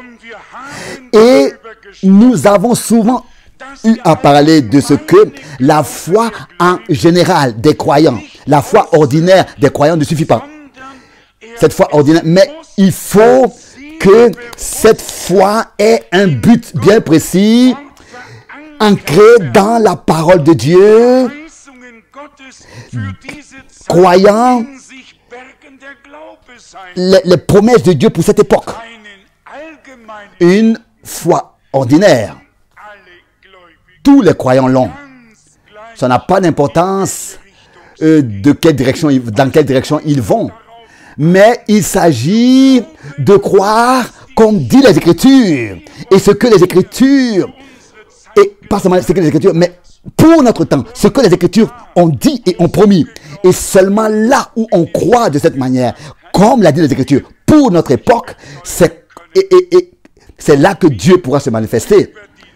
Speaker 1: Et nous avons souvent eu à parler de ce que la foi en général des croyants, la foi ordinaire des croyants ne suffit pas. Cette foi ordinaire, mais il faut que cette foi ait un but bien précis, ancré dans la parole de Dieu, croyant les, les promesses de Dieu pour cette époque. Une foi ordinaire. Tous les croyants l'ont. Ça n'a pas d'importance euh, de quelle direction, dans quelle direction ils vont. Mais il s'agit de croire comme dit les Écritures. Et ce que les Écritures, et pas seulement ce que les Écritures, mais pour notre temps, ce que les Écritures ont dit et ont promis. Et seulement là où on croit de cette manière, comme l'a dit les Écritures, pour notre époque, c'est, et, et, et, c'est là que Dieu pourra se manifester.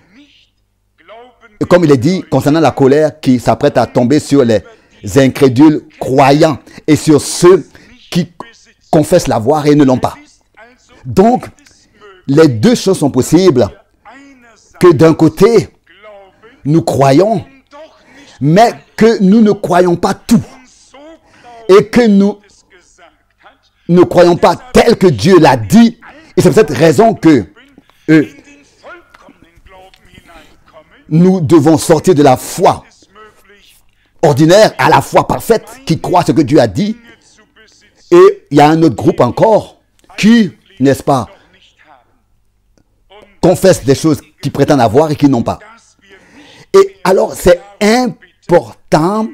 Speaker 1: Et comme il est dit concernant la colère qui s'apprête à tomber sur les incrédules croyants et sur ceux qui confessent l'avoir et ne l'ont pas. Donc, les deux choses sont possibles. Que d'un côté, nous croyons, mais que nous ne croyons pas tout. Et que nous ne croyons pas tel que Dieu l'a dit. Et c'est pour cette raison que euh, nous devons sortir de la foi ordinaire à la foi parfaite qui croit ce que Dieu a dit. Et il y a un autre groupe encore qui, n'est-ce pas, confesse des choses qu'ils prétendent avoir et qu'ils n'ont pas. Et alors, c'est important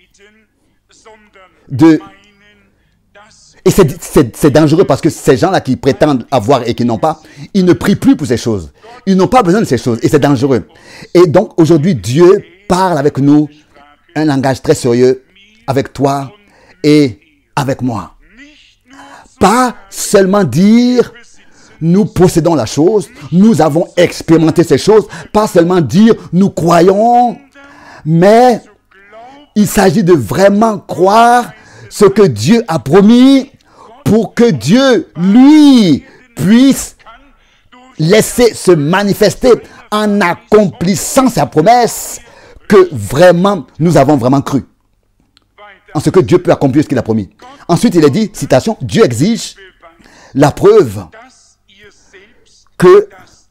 Speaker 1: de... Et c'est dangereux parce que ces gens-là qui prétendent avoir et qui n'ont pas, ils ne prient plus pour ces choses. Ils n'ont pas besoin de ces choses et c'est dangereux. Et donc aujourd'hui, Dieu parle avec nous un langage très sérieux, avec toi et avec moi. Pas seulement dire, nous possédons la chose, nous avons expérimenté ces choses, pas seulement dire, nous croyons, mais il s'agit de vraiment croire ce que Dieu a promis pour que Dieu, lui, puisse laisser se manifester en accomplissant sa promesse que vraiment, nous avons vraiment cru. En ce que Dieu peut accomplir ce qu'il a promis. Ensuite, il est dit, citation, Dieu exige la preuve que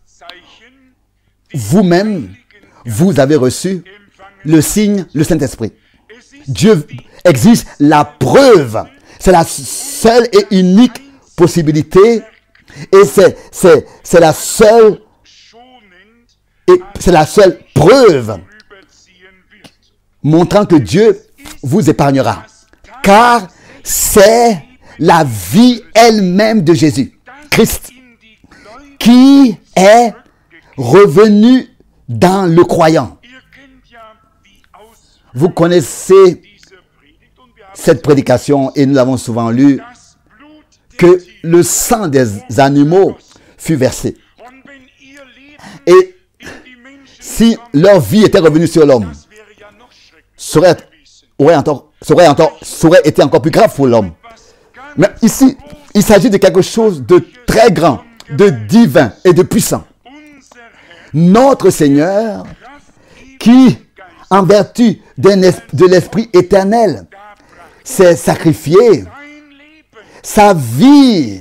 Speaker 1: vous-même, vous avez reçu le signe, le Saint-Esprit. Dieu exige la preuve. C'est la seule et unique possibilité. Et c'est la seule et c'est la seule preuve montrant que Dieu vous épargnera. Car c'est la vie elle-même de Jésus, Christ, qui est revenu dans le croyant. Vous connaissez cette prédication et nous l'avons souvent lu, que le sang des animaux fut versé. Et si leur vie était revenue sur l'homme, serait, aurait encore, serait, encore, serait été encore plus grave pour l'homme. Mais ici, il s'agit de quelque chose de très grand, de divin et de puissant. Notre Seigneur, qui, en vertu de l'Esprit éternel, s'est sacrifié, sa vie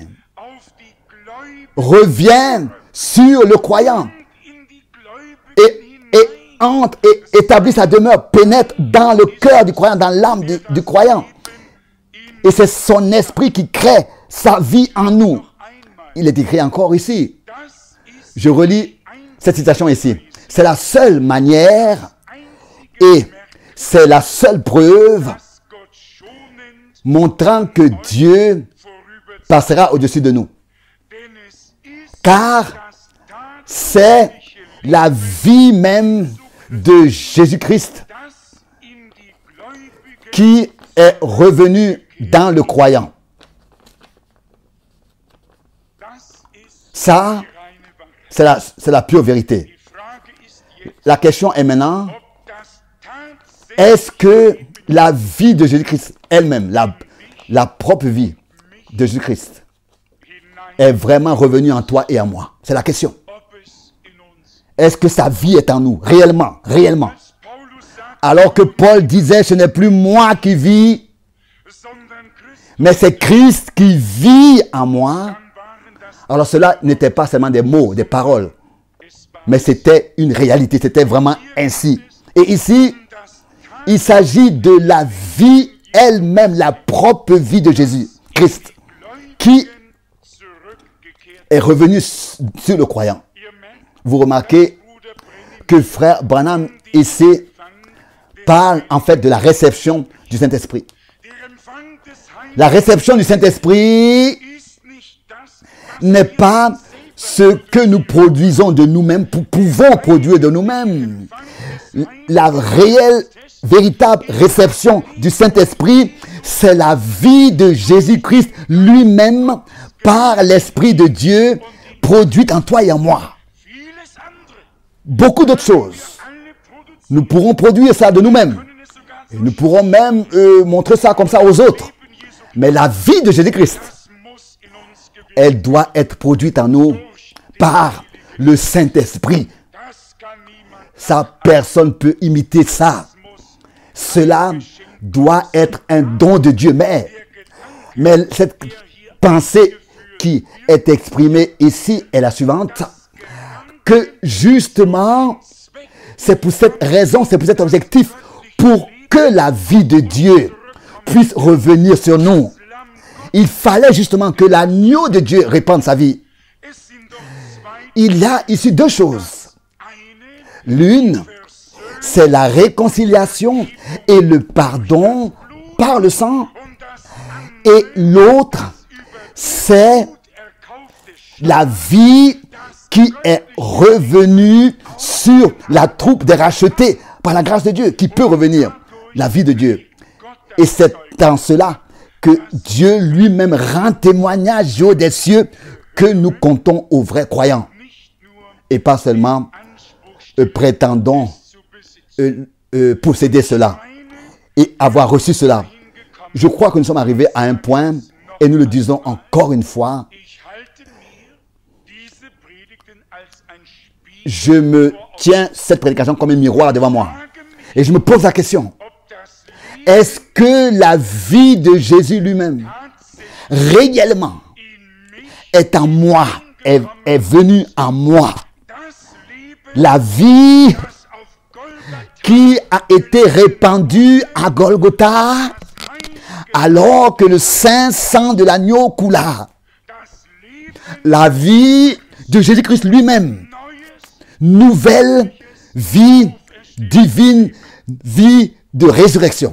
Speaker 1: revient sur le croyant et, et entre et établit sa demeure, pénètre dans le cœur du croyant, dans l'âme du, du croyant. Et c'est son esprit qui crée sa vie en nous. Il est écrit encore ici. Je relis cette citation ici. C'est la seule manière et c'est la seule preuve montrant que Dieu passera au-dessus de nous. Car c'est la vie même de Jésus-Christ qui est revenu dans le croyant. Ça, c'est la, c'est la pure vérité. La question est maintenant, est-ce que la vie de Jésus-Christ elle-même, la, la propre vie de Jésus-Christ, est vraiment revenue en toi et en moi? C'est la question. Est-ce que sa vie est en nous, réellement, réellement? Alors que Paul disait, ce n'est plus moi qui vis, mais c'est Christ qui vit en moi. Alors cela n'était pas seulement des mots, des paroles, mais c'était une réalité, c'était vraiment ainsi. Et ici, il s'agit de la vie elle-même, la propre vie de Jésus, Christ, qui est revenu sur le croyant. Vous remarquez que frère Branham ici parle en fait de la réception du Saint-Esprit. La réception du Saint-Esprit n'est pas ce que nous produisons de nous-mêmes, pouvons produire de nous-mêmes. La réelle, véritable réception du Saint-Esprit, c'est la vie de Jésus-Christ lui-même par l'Esprit de Dieu produite en toi et en moi. Beaucoup d'autres choses. Nous pourrons produire ça de nous-mêmes. Et nous pourrons même euh, montrer ça comme ça aux autres. Mais la vie de Jésus-Christ, elle doit être produite en nous par le Saint-Esprit. Ça, personne ne peut imiter ça. Cela doit être un don de Dieu. Mais, mais cette pensée qui est exprimée ici est la suivante. Que justement, c'est pour cette raison, c'est pour cet objectif, pour que la vie de Dieu puisse revenir sur nous. Il fallait justement que l'agneau de Dieu répande sa vie. Il y a ici deux choses. L'une, c'est la réconciliation et le pardon par le sang. Et l'autre, c'est la vie qui est revenue sur la troupe des rachetés par la grâce de Dieu, qui peut revenir, la vie de Dieu. Et c'est dans cela que Dieu lui-même rend témoignage au des cieux que nous comptons aux vrais croyants. Et pas seulement euh, prétendons euh, euh, posséder cela et avoir reçu cela. Je crois que nous sommes arrivés à un point, et nous le disons encore une fois, je me tiens cette prédication comme un miroir devant moi. Et je me pose la question, est-ce que la vie de Jésus lui-même, réellement, est en moi, est, est venue en moi? La vie qui a été répandue à Golgotha, alors que le saint sang de l'agneau coula. La vie de Jésus-Christ lui-même, nouvelle vie divine, vie de résurrection.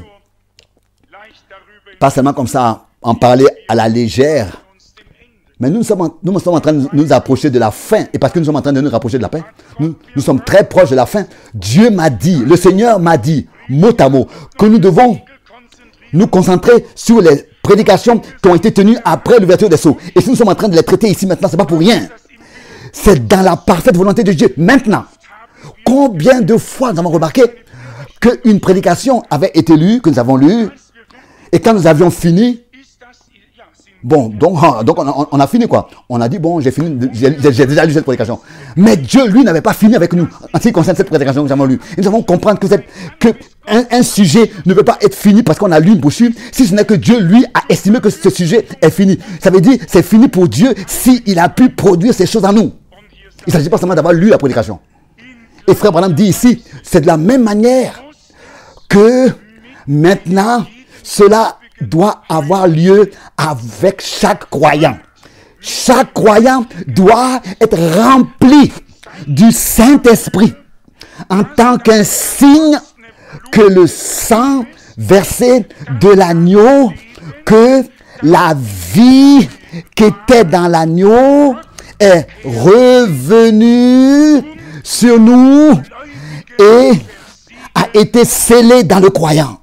Speaker 1: Pas seulement comme ça, en parler à la légère, mais nous sommes, en, nous sommes en train de nous approcher de la fin. Et parce que nous sommes en train de nous rapprocher de la fin, nous, nous sommes très proches de la fin. Dieu m'a dit, le Seigneur m'a dit, mot à mot, que nous devons nous concentrer sur les prédications qui ont été tenues après l'ouverture des sceaux. Et si nous sommes en train de les traiter ici maintenant, ce n'est pas pour rien. C'est dans la parfaite volonté de Dieu. Maintenant, combien de fois nous avons remarqué qu'une prédication avait été lue, que nous avons lue, et quand nous avions fini, bon, donc, donc on, a, on a fini quoi. On a dit, bon, j'ai fini, j'ai déjà lu cette prédication. Mais Dieu, lui, n'avait pas fini avec nous en ce qui concerne cette prédication que nous avons lue. Et nous devons comprendre que, que un, un sujet ne peut pas être fini parce qu'on a lu une brochure, si ce n'est que Dieu, lui, a estimé que ce sujet est fini. Ça veut dire, c'est fini pour Dieu s'il a pu produire ces choses en nous. Il ne s'agit pas seulement d'avoir lu la prédication. Et Frère Branham dit ici, c'est de la même manière que maintenant, cela doit avoir lieu avec chaque croyant. Chaque croyant doit être rempli du Saint-Esprit en tant qu'un signe que le sang versé de l'agneau, que la vie qui était dans l'agneau est revenue sur nous et a été scellée dans le croyant.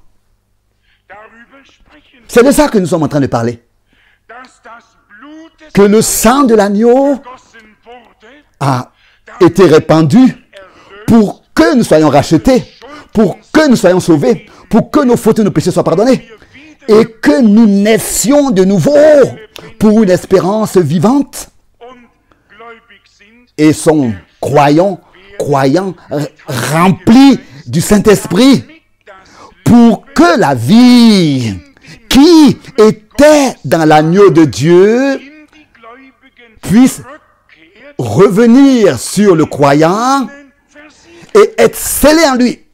Speaker 1: C'est de ça que nous sommes en train de parler. Que le sang de l'agneau a été répandu pour que nous soyons rachetés, pour que nous soyons sauvés, pour que nos fautes et nos péchés soient pardonnés, et que nous naissions de nouveau pour une espérance vivante. Et sont croyants, croyants remplis du Saint-Esprit pour que la vie qui était dans l'agneau de Dieu puisse revenir sur le croyant et être scellé en lui.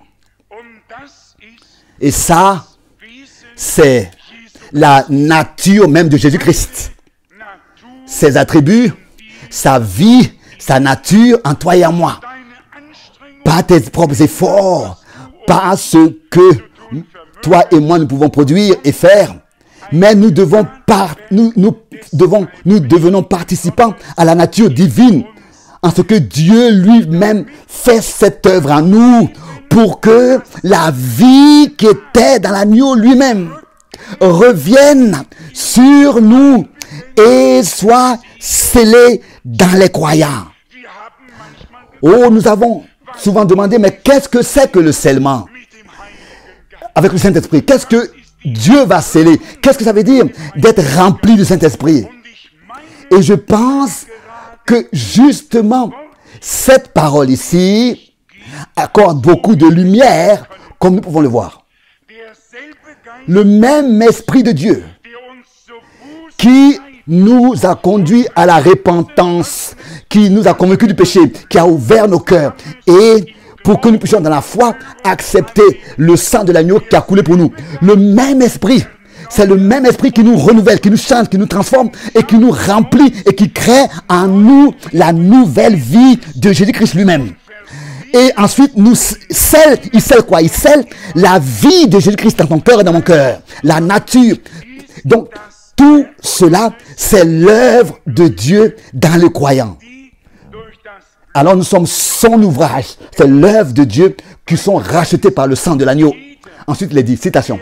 Speaker 1: Et ça, c'est la nature même de Jésus-Christ. Ses attributs, sa vie, sa nature en toi et en moi. Pas tes propres efforts, pas ce que toi et moi nous pouvons produire et faire, mais nous devons, par, nous, nous, devons, nous devenons participants à la nature divine, en ce que Dieu lui-même fait cette œuvre en nous, pour que la vie qui était dans l'agneau lui-même revienne sur nous et soit scellée dans les croyants. Oh, nous avons souvent demandé, mais qu'est-ce que c'est que le scellement avec le Saint-Esprit? Qu'est-ce que Dieu va sceller? Qu'est-ce que ça veut dire d'être rempli du Saint-Esprit? Et je pense que justement, cette parole ici accorde beaucoup de lumière, comme nous pouvons le voir. Le même Esprit de Dieu qui nous a conduits à la repentance, qui nous a convaincus du péché, qui a ouvert nos cœurs, et pour que nous puissions dans la foi accepter le sang de l'agneau qui a coulé pour nous. Le même esprit, c'est le même esprit qui nous renouvelle, qui nous change, qui nous transforme et qui nous remplit et qui crée en nous la nouvelle vie de Jésus-Christ lui-même. Et ensuite, nous scelle, il scelle quoi? Il scelle la vie de Jésus-Christ dans ton cœur et dans mon cœur. La nature. Donc, tout cela, c'est l'œuvre de Dieu dans le croyant. Alors, nous sommes son ouvrage. C'est l'œuvre de Dieu qui sont rachetés par le sang de l'agneau. Ensuite, il est dit, citation.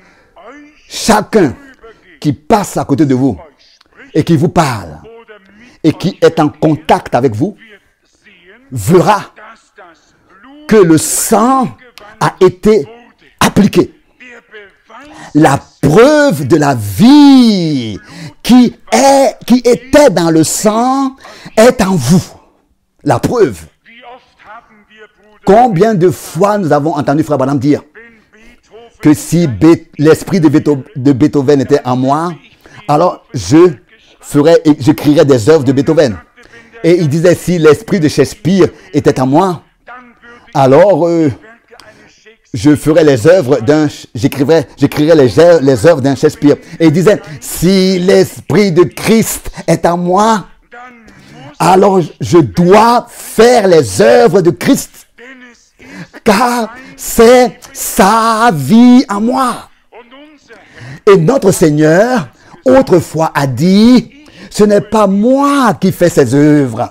Speaker 1: Chacun qui passe à côté de vous et qui vous parle et qui est en contact avec vous verra que le sang a été appliqué. La preuve de la vie qui, est, qui était dans le sang est en vous. La preuve. Combien de fois nous avons entendu Frère Branham dire que si l'esprit de Beethoven était en moi, alors je ferais, j'écrirais des œuvres de Beethoven. Et il disait, si l'esprit de Shakespeare était en moi, alors euh, je ferais les œuvres d'un, j'écrirais, j'écrirais les, les œuvres d'un Shakespeare. Et il disait, si l'esprit de Christ est en moi, alors je dois faire les œuvres de Christ. Car c'est sa vie en moi. Et notre Seigneur, autrefois, a dit, ce n'est pas moi qui fais ces œuvres,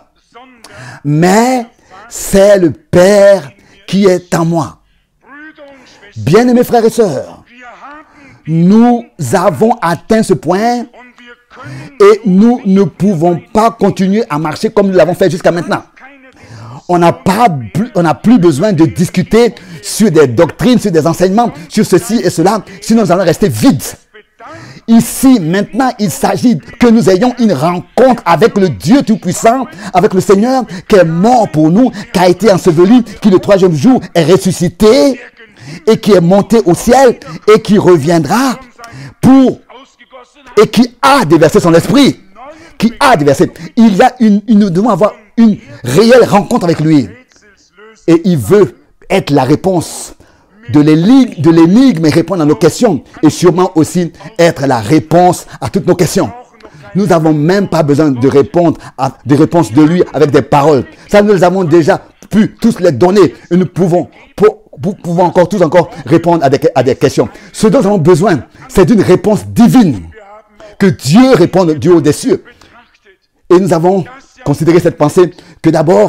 Speaker 1: mais c'est le Père qui est en moi. Bien-aimés frères et sœurs, nous avons atteint ce point et nous ne pouvons pas continuer à marcher comme nous l'avons fait jusqu'à maintenant. On n'a pas, on n'a plus besoin de discuter sur des doctrines, sur des enseignements, sur ceci et cela, sinon nous allons rester vides. Ici, maintenant, il s'agit que nous ayons une rencontre avec le Dieu Tout-Puissant, avec le Seigneur qui est mort pour nous, qui a été enseveli, qui le troisième jour est ressuscité et qui est monté au ciel et qui reviendra pour et qui a déversé son esprit, qui a déversé. Il y a une, une nous devons avoir une réelle rencontre avec lui et il veut être la réponse de l'énigme et répondre à nos questions et sûrement aussi être la réponse à toutes nos questions. Nous n'avons même pas besoin de répondre à des réponses de lui avec des paroles. Ça, nous les avons déjà pu tous les donner et nous pouvons, pour, pour, pouvons encore tous encore répondre à des, à des questions. Ce dont nous avons besoin, c'est d'une réponse divine. Que Dieu réponde du haut des cieux. Et nous avons considéré cette pensée que d'abord,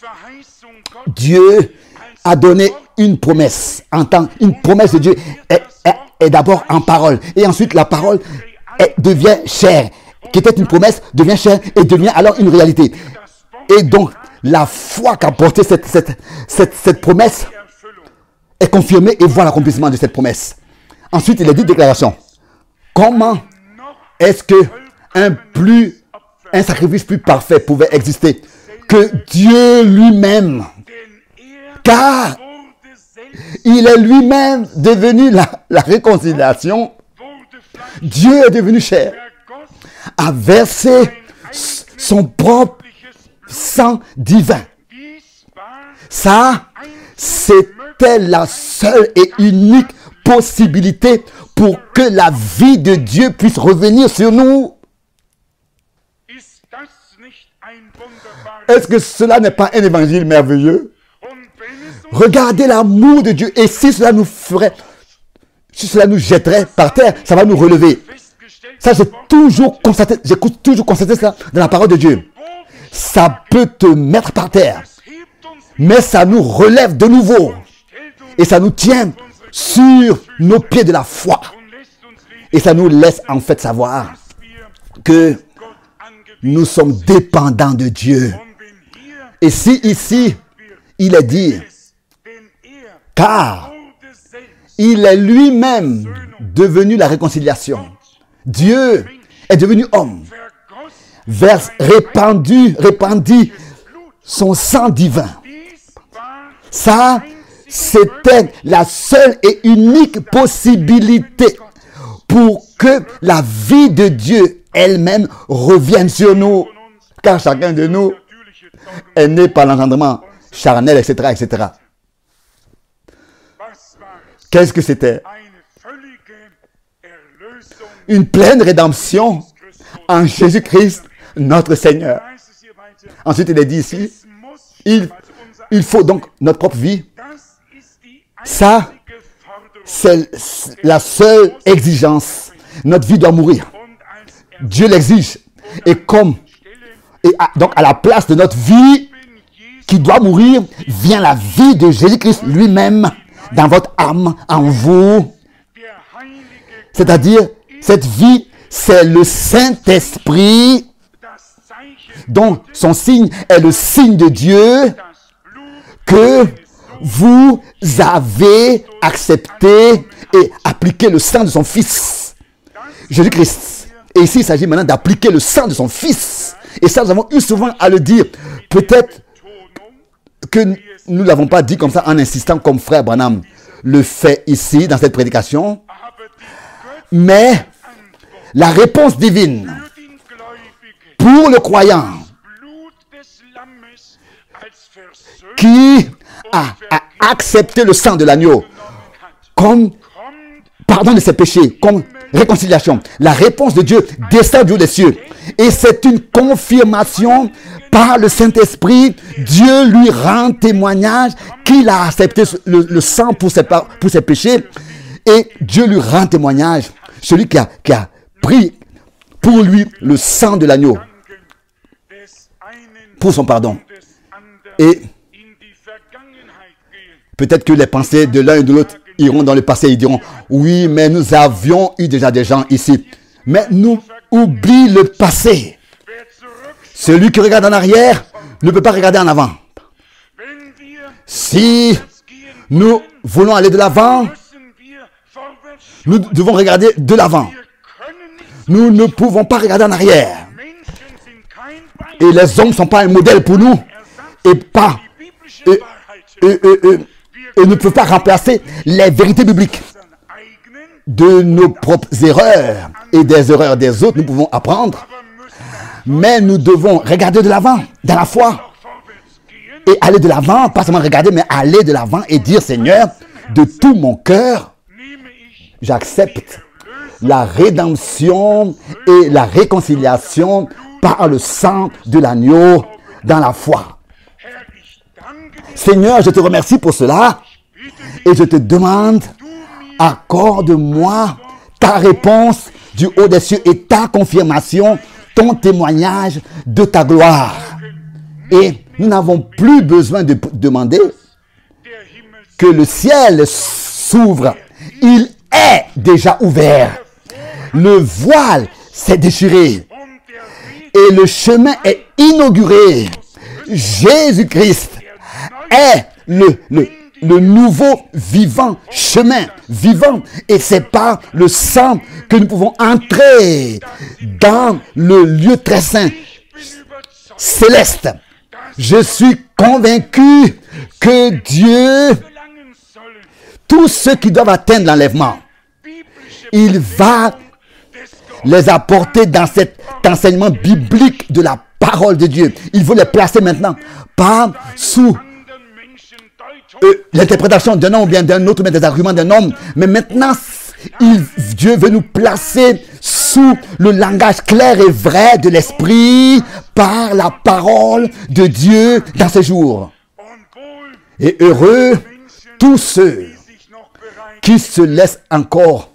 Speaker 1: Dieu a donné une promesse. En tant, une promesse de Dieu est, est, est d'abord en parole. Et ensuite, la parole est, devient chair. Qui était une promesse, devient chair et devient alors une réalité. Et donc, la foi qu'a porté cette, cette, cette, cette promesse est confirmée et voit l'accomplissement de cette promesse. Ensuite, il est dit déclaration. Comment est-ce que un, plus, un sacrifice plus parfait pouvait exister que Dieu lui-même? Car il est lui-même devenu la, la réconciliation. Dieu est devenu chair, a versé son propre sang divin. Ça, c'était la seule et unique possibilité pour que la vie de Dieu puisse revenir sur nous. Est-ce que cela n'est pas un évangile merveilleux? Regardez l'amour de Dieu. Et si cela nous ferait, si cela nous jetterait par terre, ça va nous relever. Ça, j'ai toujours constaté, j'ai toujours constaté cela dans la parole de Dieu. Ça peut te mettre par terre, mais ça nous relève de nouveau. Et ça nous tient sur nos pieds de la foi. Et ça nous laisse en fait savoir que nous sommes dépendants de Dieu. Et si ici, il est dit, car il est lui-même devenu la réconciliation. Dieu est devenu homme, verse répandu, répandit son sang divin. Ça, c'était la seule et unique possibilité pour que la vie de Dieu elle-même revienne sur nous. Car chacun de nous est né par l'engendrement charnel, et cetera, et cetera. Qu'est-ce que c'était? Une pleine rédemption en Jésus-Christ, notre Seigneur. Ensuite, il est dit ici, il, il faut donc notre propre vie. Ça, c'est la seule exigence. Notre vie doit mourir. Dieu l'exige. Et comme, et à, donc à la place de notre vie qui doit mourir, vient la vie de Jésus-Christ lui-même dans votre âme, en vous. C'est-à-dire, cette vie, c'est le Saint-Esprit dont son signe est le signe de Dieu que vous avez accepté et appliqué le sang de son Fils, Jésus-Christ. Et ici, il s'agit maintenant d'appliquer le sang de son Fils. Et ça, nous avons eu souvent à le dire. Peut-être que nous ne l'avons pas dit comme ça en insistant comme frère Branham le fait ici, dans cette prédication. Mais la réponse divine pour le croyant qui a, a accepté le sang de l'agneau comme pardon de ses péchés, comme réconciliation. La réponse de Dieu descend du haut des cieux. Et c'est une confirmation par le Saint-Esprit. Dieu lui rend témoignage qu'il a accepté le, le sang pour ses, pour ses péchés. Et Dieu lui rend témoignage. Celui qui a, qui a pris pour lui le sang de l'agneau pour son pardon. Et peut-être que les pensées de l'un et de l'autre iront dans le passé. Ils diront, oui, mais nous avions eu déjà des gens ici. Mais nous oublions le passé. Celui qui regarde en arrière ne peut pas regarder en avant. Si nous voulons aller de l'avant, nous devons regarder de l'avant. Nous ne pouvons pas regarder en arrière. Et les hommes ne sont pas un modèle pour nous. Et pas... Et, et, et, et, et ne peuvent pas remplacer les vérités bibliques. De nos propres erreurs et des erreurs des autres, nous pouvons apprendre. Mais nous devons regarder de l'avant, dans la foi. Et aller de l'avant, pas seulement regarder, mais aller de l'avant et dire, Seigneur, de tout mon cœur, j'accepte la rédemption et la réconciliation par le sang de l'agneau dans la foi. Seigneur, je te remercie pour cela et je te demande, accorde-moi ta réponse du haut des cieux et ta confirmation, ton témoignage de ta gloire. Et nous n'avons plus besoin de demander que le ciel s'ouvre. Il est déjà ouvert. Le voile s'est déchiré et le chemin est inauguré. Jésus-Christ est le, le, le nouveau vivant, chemin vivant. Et c'est par le sang que nous pouvons entrer dans le lieu très saint, céleste. Je suis convaincu que Dieu, tous ceux qui doivent atteindre l'enlèvement, il va les apporter dans cet enseignement biblique de la parole de Dieu. Il veut les placer maintenant, pas sous euh, l'interprétation d'un homme ou bien d'un autre, mais des arguments d'un homme. Mais maintenant, il, Dieu veut nous placer sous le langage clair et vrai de l'Esprit par la parole de Dieu dans ces jours. Et heureux tous ceux qui se laissent encore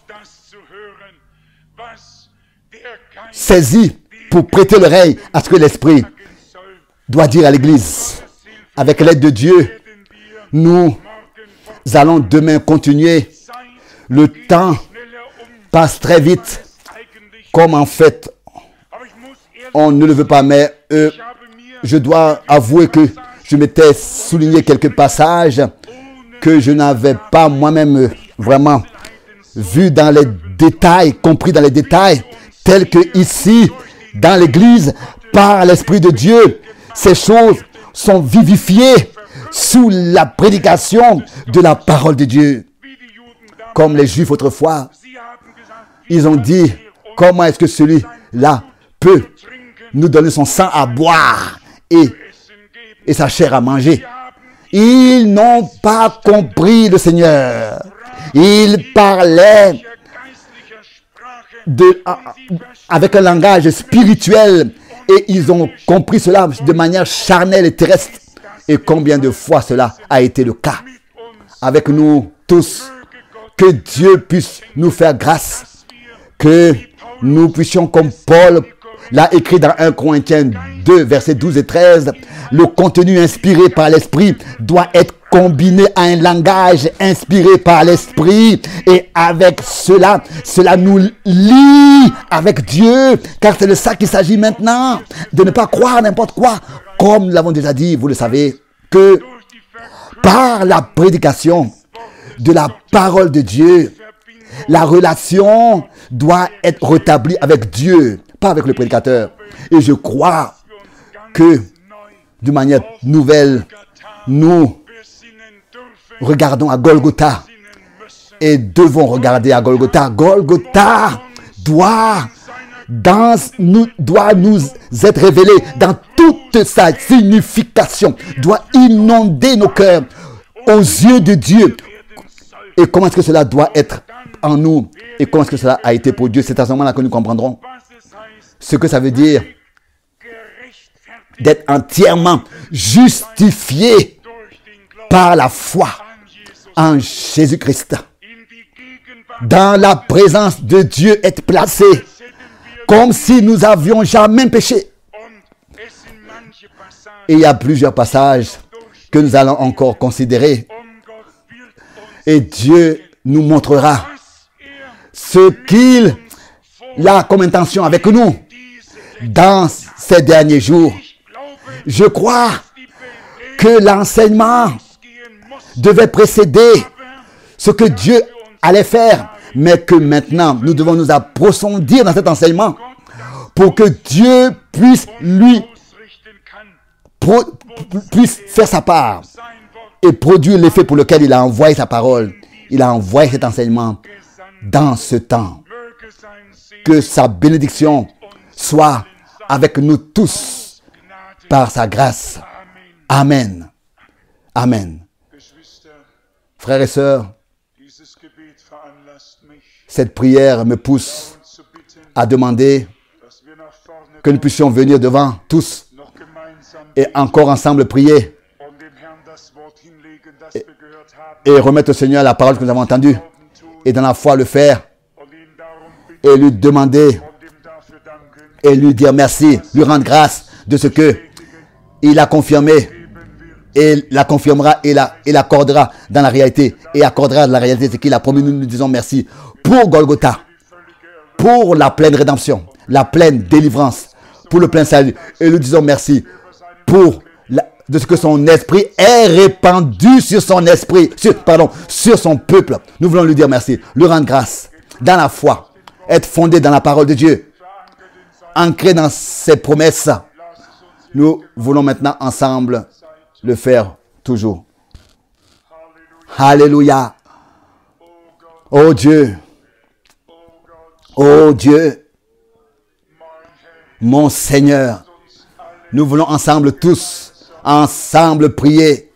Speaker 1: saisis pour prêter l'oreille à ce que l'Esprit doit dire à l'Église. Avec l'aide de Dieu, nous allons demain continuer. Le temps passe très vite, comme en fait, on ne le veut pas, mais euh, je dois avouer que je m'étais souligné quelques passages que je n'avais pas moi-même vraiment vu dans les détails, compris dans les détails, tels que ici, dans l'Église, par l'Esprit de Dieu, ces choses sont vivifiées sous la prédication de la parole de Dieu. Comme les Juifs autrefois, ils ont dit, comment est-ce que celui-là peut nous donner son sang à boire et, et sa chair à manger? Ils n'ont pas compris le Seigneur. Ils parlaient de, avec un langage spirituel et ils ont compris cela de manière charnelle et terrestre. Et combien de fois cela a été le cas avec nous tous. Que Dieu puisse nous faire grâce. Que nous puissions, comme Paul l'a écrit dans un Corinthiens deux, versets douze et treize, le contenu inspiré par l'Esprit doit être combiné à un langage inspiré par l'Esprit. Et avec cela, cela nous lie avec Dieu. Car c'est de ça qu'il s'agit maintenant. De ne pas croire n'importe quoi. Comme nous l'avons déjà dit, vous le savez, que par la prédication de la parole de Dieu, la relation doit être rétablie avec Dieu, pas avec le prédicateur. Et je crois que, de manière nouvelle, nous regardons à Golgotha et devons regarder à Golgotha. Golgotha doit, dans, nous, doit nous être révélé dans toute sa signification, doit inonder nos cœurs aux yeux de Dieu. Et comment est-ce que cela doit être en nous? Et comment est-ce que cela a été pour Dieu? C'est à ce moment-là que nous comprendrons ce que ça veut dire d'être entièrement justifié par la foi en Jésus-Christ. Dans la présence de Dieu être placé comme si nous avions jamais péché. Et il y a plusieurs passages que nous allons encore considérer. Et Dieu nous montrera ce qu'il a comme intention avec nous dans ces derniers jours. Je crois que l'enseignement devait précéder ce que Dieu allait faire, mais que maintenant nous devons nous approfondir dans cet enseignement pour que Dieu puisse lui pro, puisse faire sa part et produire l'effet pour lequel il a envoyé sa parole. Il a envoyé cet enseignement dans ce temps. Que sa bénédiction soit avec nous tous par sa grâce. Amen. Amen. Frères et sœurs, cette prière me pousse à demander que nous puissions venir devant tous et encore ensemble prier et, et remettre au Seigneur la parole que nous avons entendue et dans la foi le faire et lui demander et lui dire merci, lui rendre grâce de ce que il a confirmé et la confirmera et la, et l'accordera dans la réalité et accordera dans la réalité ce qu'il a promis. Nous nous disons merci pour Golgotha, pour la pleine rédemption, la pleine délivrance, pour le plein salut. Et nous disons merci pour la, de ce que son esprit est répandu sur son esprit, sur, pardon, sur son peuple. Nous voulons lui dire merci, lui rendre grâce dans la foi, être fondé dans la parole de Dieu, ancré dans ses promesses. Nous voulons maintenant ensemble le faire toujours. Alléluia. Oh Dieu. Oh Dieu. Mon Seigneur. Nous voulons ensemble tous, ensemble prier.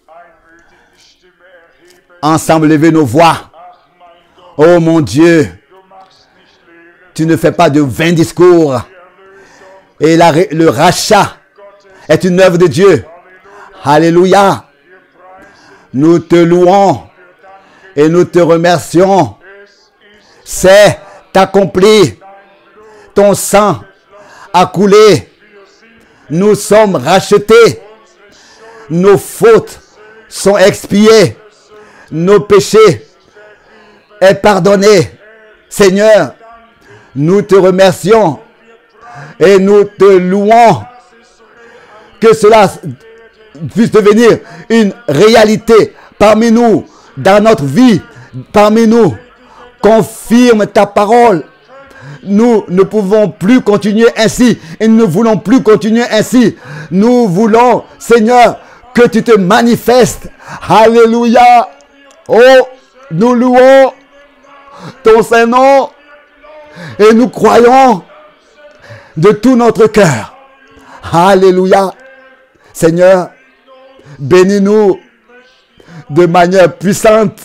Speaker 1: Ensemble lever nos voix. Oh mon Dieu. Tu ne fais pas de vains discours. Et la, le rachat est une œuvre de Dieu. Alléluia. Nous te louons et nous te remercions. C'est accompli. Ton sang a coulé. Nous sommes rachetés. Nos fautes sont expiées. Nos péchés sont pardonnés. Seigneur, nous te remercions et nous te louons. Que cela puisse devenir une réalité parmi nous, dans notre vie, parmi nous. Confirme ta parole. Nous ne pouvons plus continuer ainsi et nous ne voulons plus continuer ainsi. Nous voulons, Seigneur, que tu te manifestes. Alléluia. Oh, nous louons ton Saint-Nom et nous croyons de tout notre cœur. Alléluia. Seigneur, bénis-nous de manière puissante.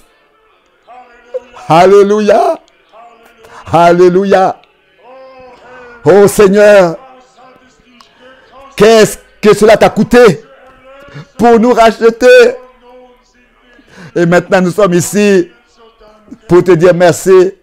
Speaker 1: Alléluia. Alléluia. Oh Seigneur, qu'est-ce que cela t'a coûté pour nous racheter. Et maintenant, nous sommes ici pour te dire merci.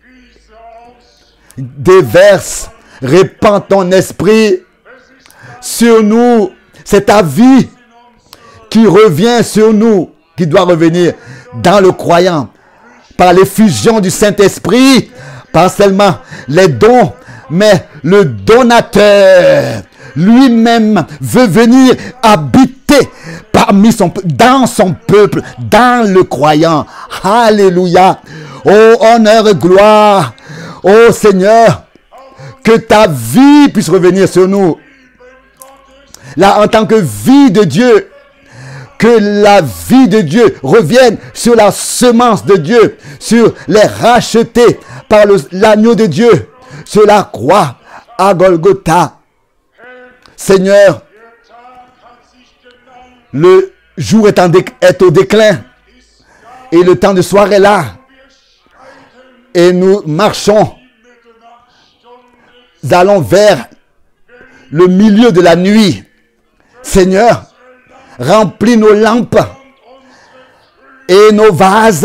Speaker 1: Déverse, répands ton esprit sur nous. C'est ta vie qui revient sur nous, qui doit revenir dans le croyant. Par l'effusion du Saint-Esprit, pas seulement les dons, mais le donateur lui-même veut venir habiter parmi son, dans son peuple, dans le croyant. Alléluia. Oh, honneur et gloire. Oh Seigneur, que ta vie puisse revenir sur nous. Là, en tant que vie de Dieu, que la vie de Dieu revienne sur la semence de Dieu, sur les rachetés par l'agneau de Dieu, sur la croix à Golgotha. Seigneur, le jour est, en est au déclin et le temps de soir est là. Et nous marchons, nous allons vers le milieu de la nuit. Seigneur, remplis nos lampes et nos vases,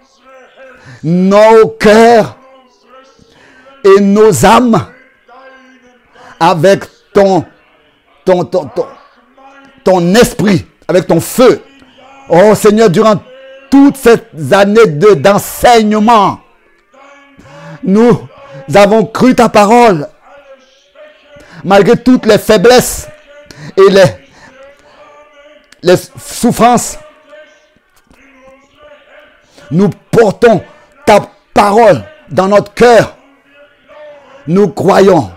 Speaker 1: nos cœurs et nos âmes avec ton, ton, ton, ton, ton esprit, avec ton feu. Oh Seigneur, durant toutes ces années de, d'enseignement, nous avons cru ta parole, malgré toutes les faiblesses et les, les souffrances. Nous portons ta parole dans notre cœur. Nous croyons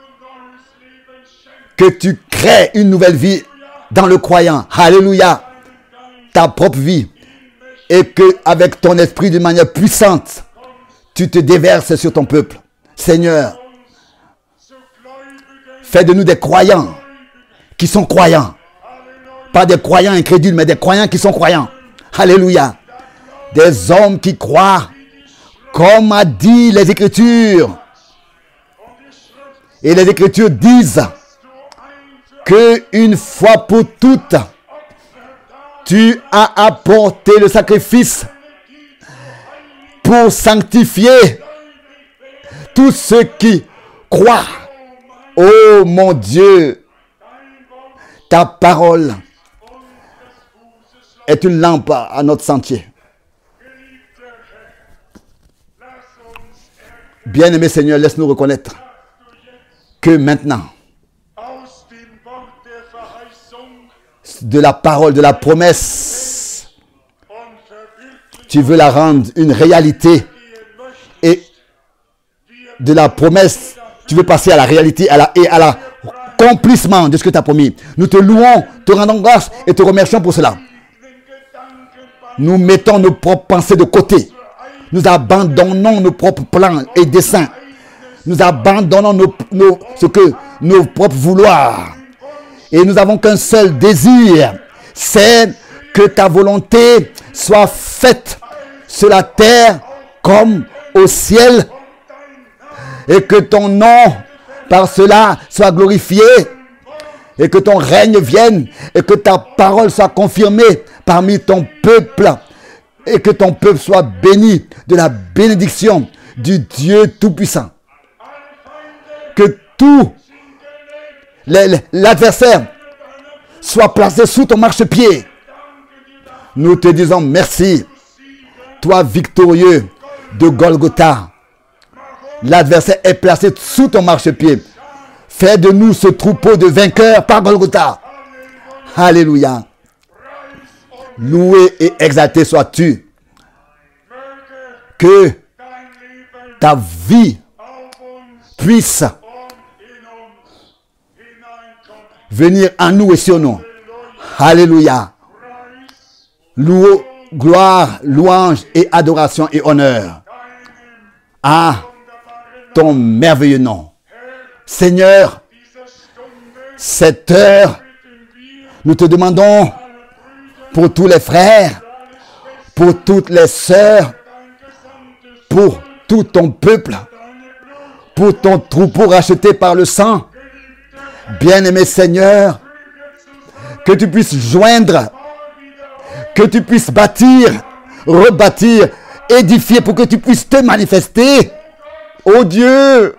Speaker 1: que tu crées une nouvelle vie dans le croyant. Alléluia. Ta propre vie. Et que avec ton esprit d'une manière puissante, tu te déverses sur ton peuple. Seigneur, fais de nous des croyants qui sont croyants. Pas des croyants incrédules, mais des croyants qui sont croyants. Alléluia. Des hommes qui croient, comme a dit les Écritures. Et les Écritures disent que une fois pour toutes, tu as apporté le sacrifice pour sanctifier tous ceux qui croient. Oh mon Dieu, ta parole est une lampe à notre sentier. Bien-aimé Seigneur, laisse-nous reconnaître que maintenant, de la parole, de la promesse, tu veux la rendre une réalité, et de la promesse, tu veux passer à la réalité à la, et à l'accomplissement de ce que tu as promis. Nous te louons, te rendons grâce et te remercions pour cela. Nous mettons nos propres pensées de côté. Nous abandonnons nos propres plans et desseins. Nous abandonnons nos, nos, ce que, nos propres vouloirs. Et nous n'avons qu'un seul désir, c'est que ta volonté soit faite sur la terre comme au ciel. Et que ton nom, par cela, soit glorifié. Et que ton règne vienne. Et que ta parole soit confirmée parmi ton peuple. Et que ton peuple soit béni de la bénédiction du Dieu Tout-Puissant. Que tout l'adversaire soit placé sous ton marchepied. Nous te disons merci. Toi victorieux de Golgotha. L'adversaire est placé sous ton marchepied. Fais de nous ce troupeau de vainqueurs par Golgotha. Alléluia. Loué et exalté sois-tu. Que ta vie puisse venir à nous et sur nous. Alléluia. Louange, gloire, louange et adoration et honneur à ton merveilleux nom. Seigneur, cette heure, nous te demandons pour tous les frères, pour toutes les sœurs, pour tout ton peuple, pour ton troupeau racheté par le sang. Bien-aimé Seigneur, que tu puisses joindre que tu puisses bâtir, rebâtir, édifier pour que tu puisses te manifester. Oh Dieu,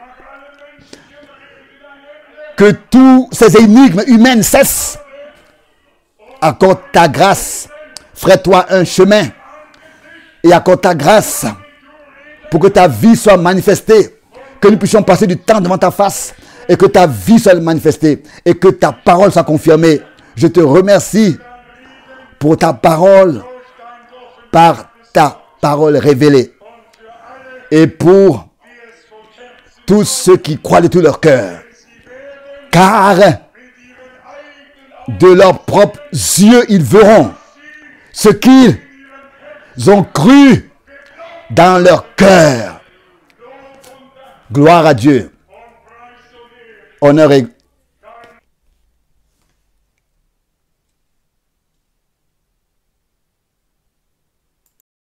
Speaker 1: que tous ces énigmes humaines cessent. Accorde ta grâce. Ferai-toi un chemin. Et accorde ta grâce pour que ta vie soit manifestée. Que nous puissions passer du temps devant ta face. Et que ta vie soit manifestée. Et que ta parole soit confirmée. Je te remercie pour ta parole. Par ta parole révélée. Et pour tous ceux qui croient de tout leur cœur. Car de leurs propres yeux, ils verront ce qu'ils ont cru dans leur cœur. Gloire à Dieu. Honneur et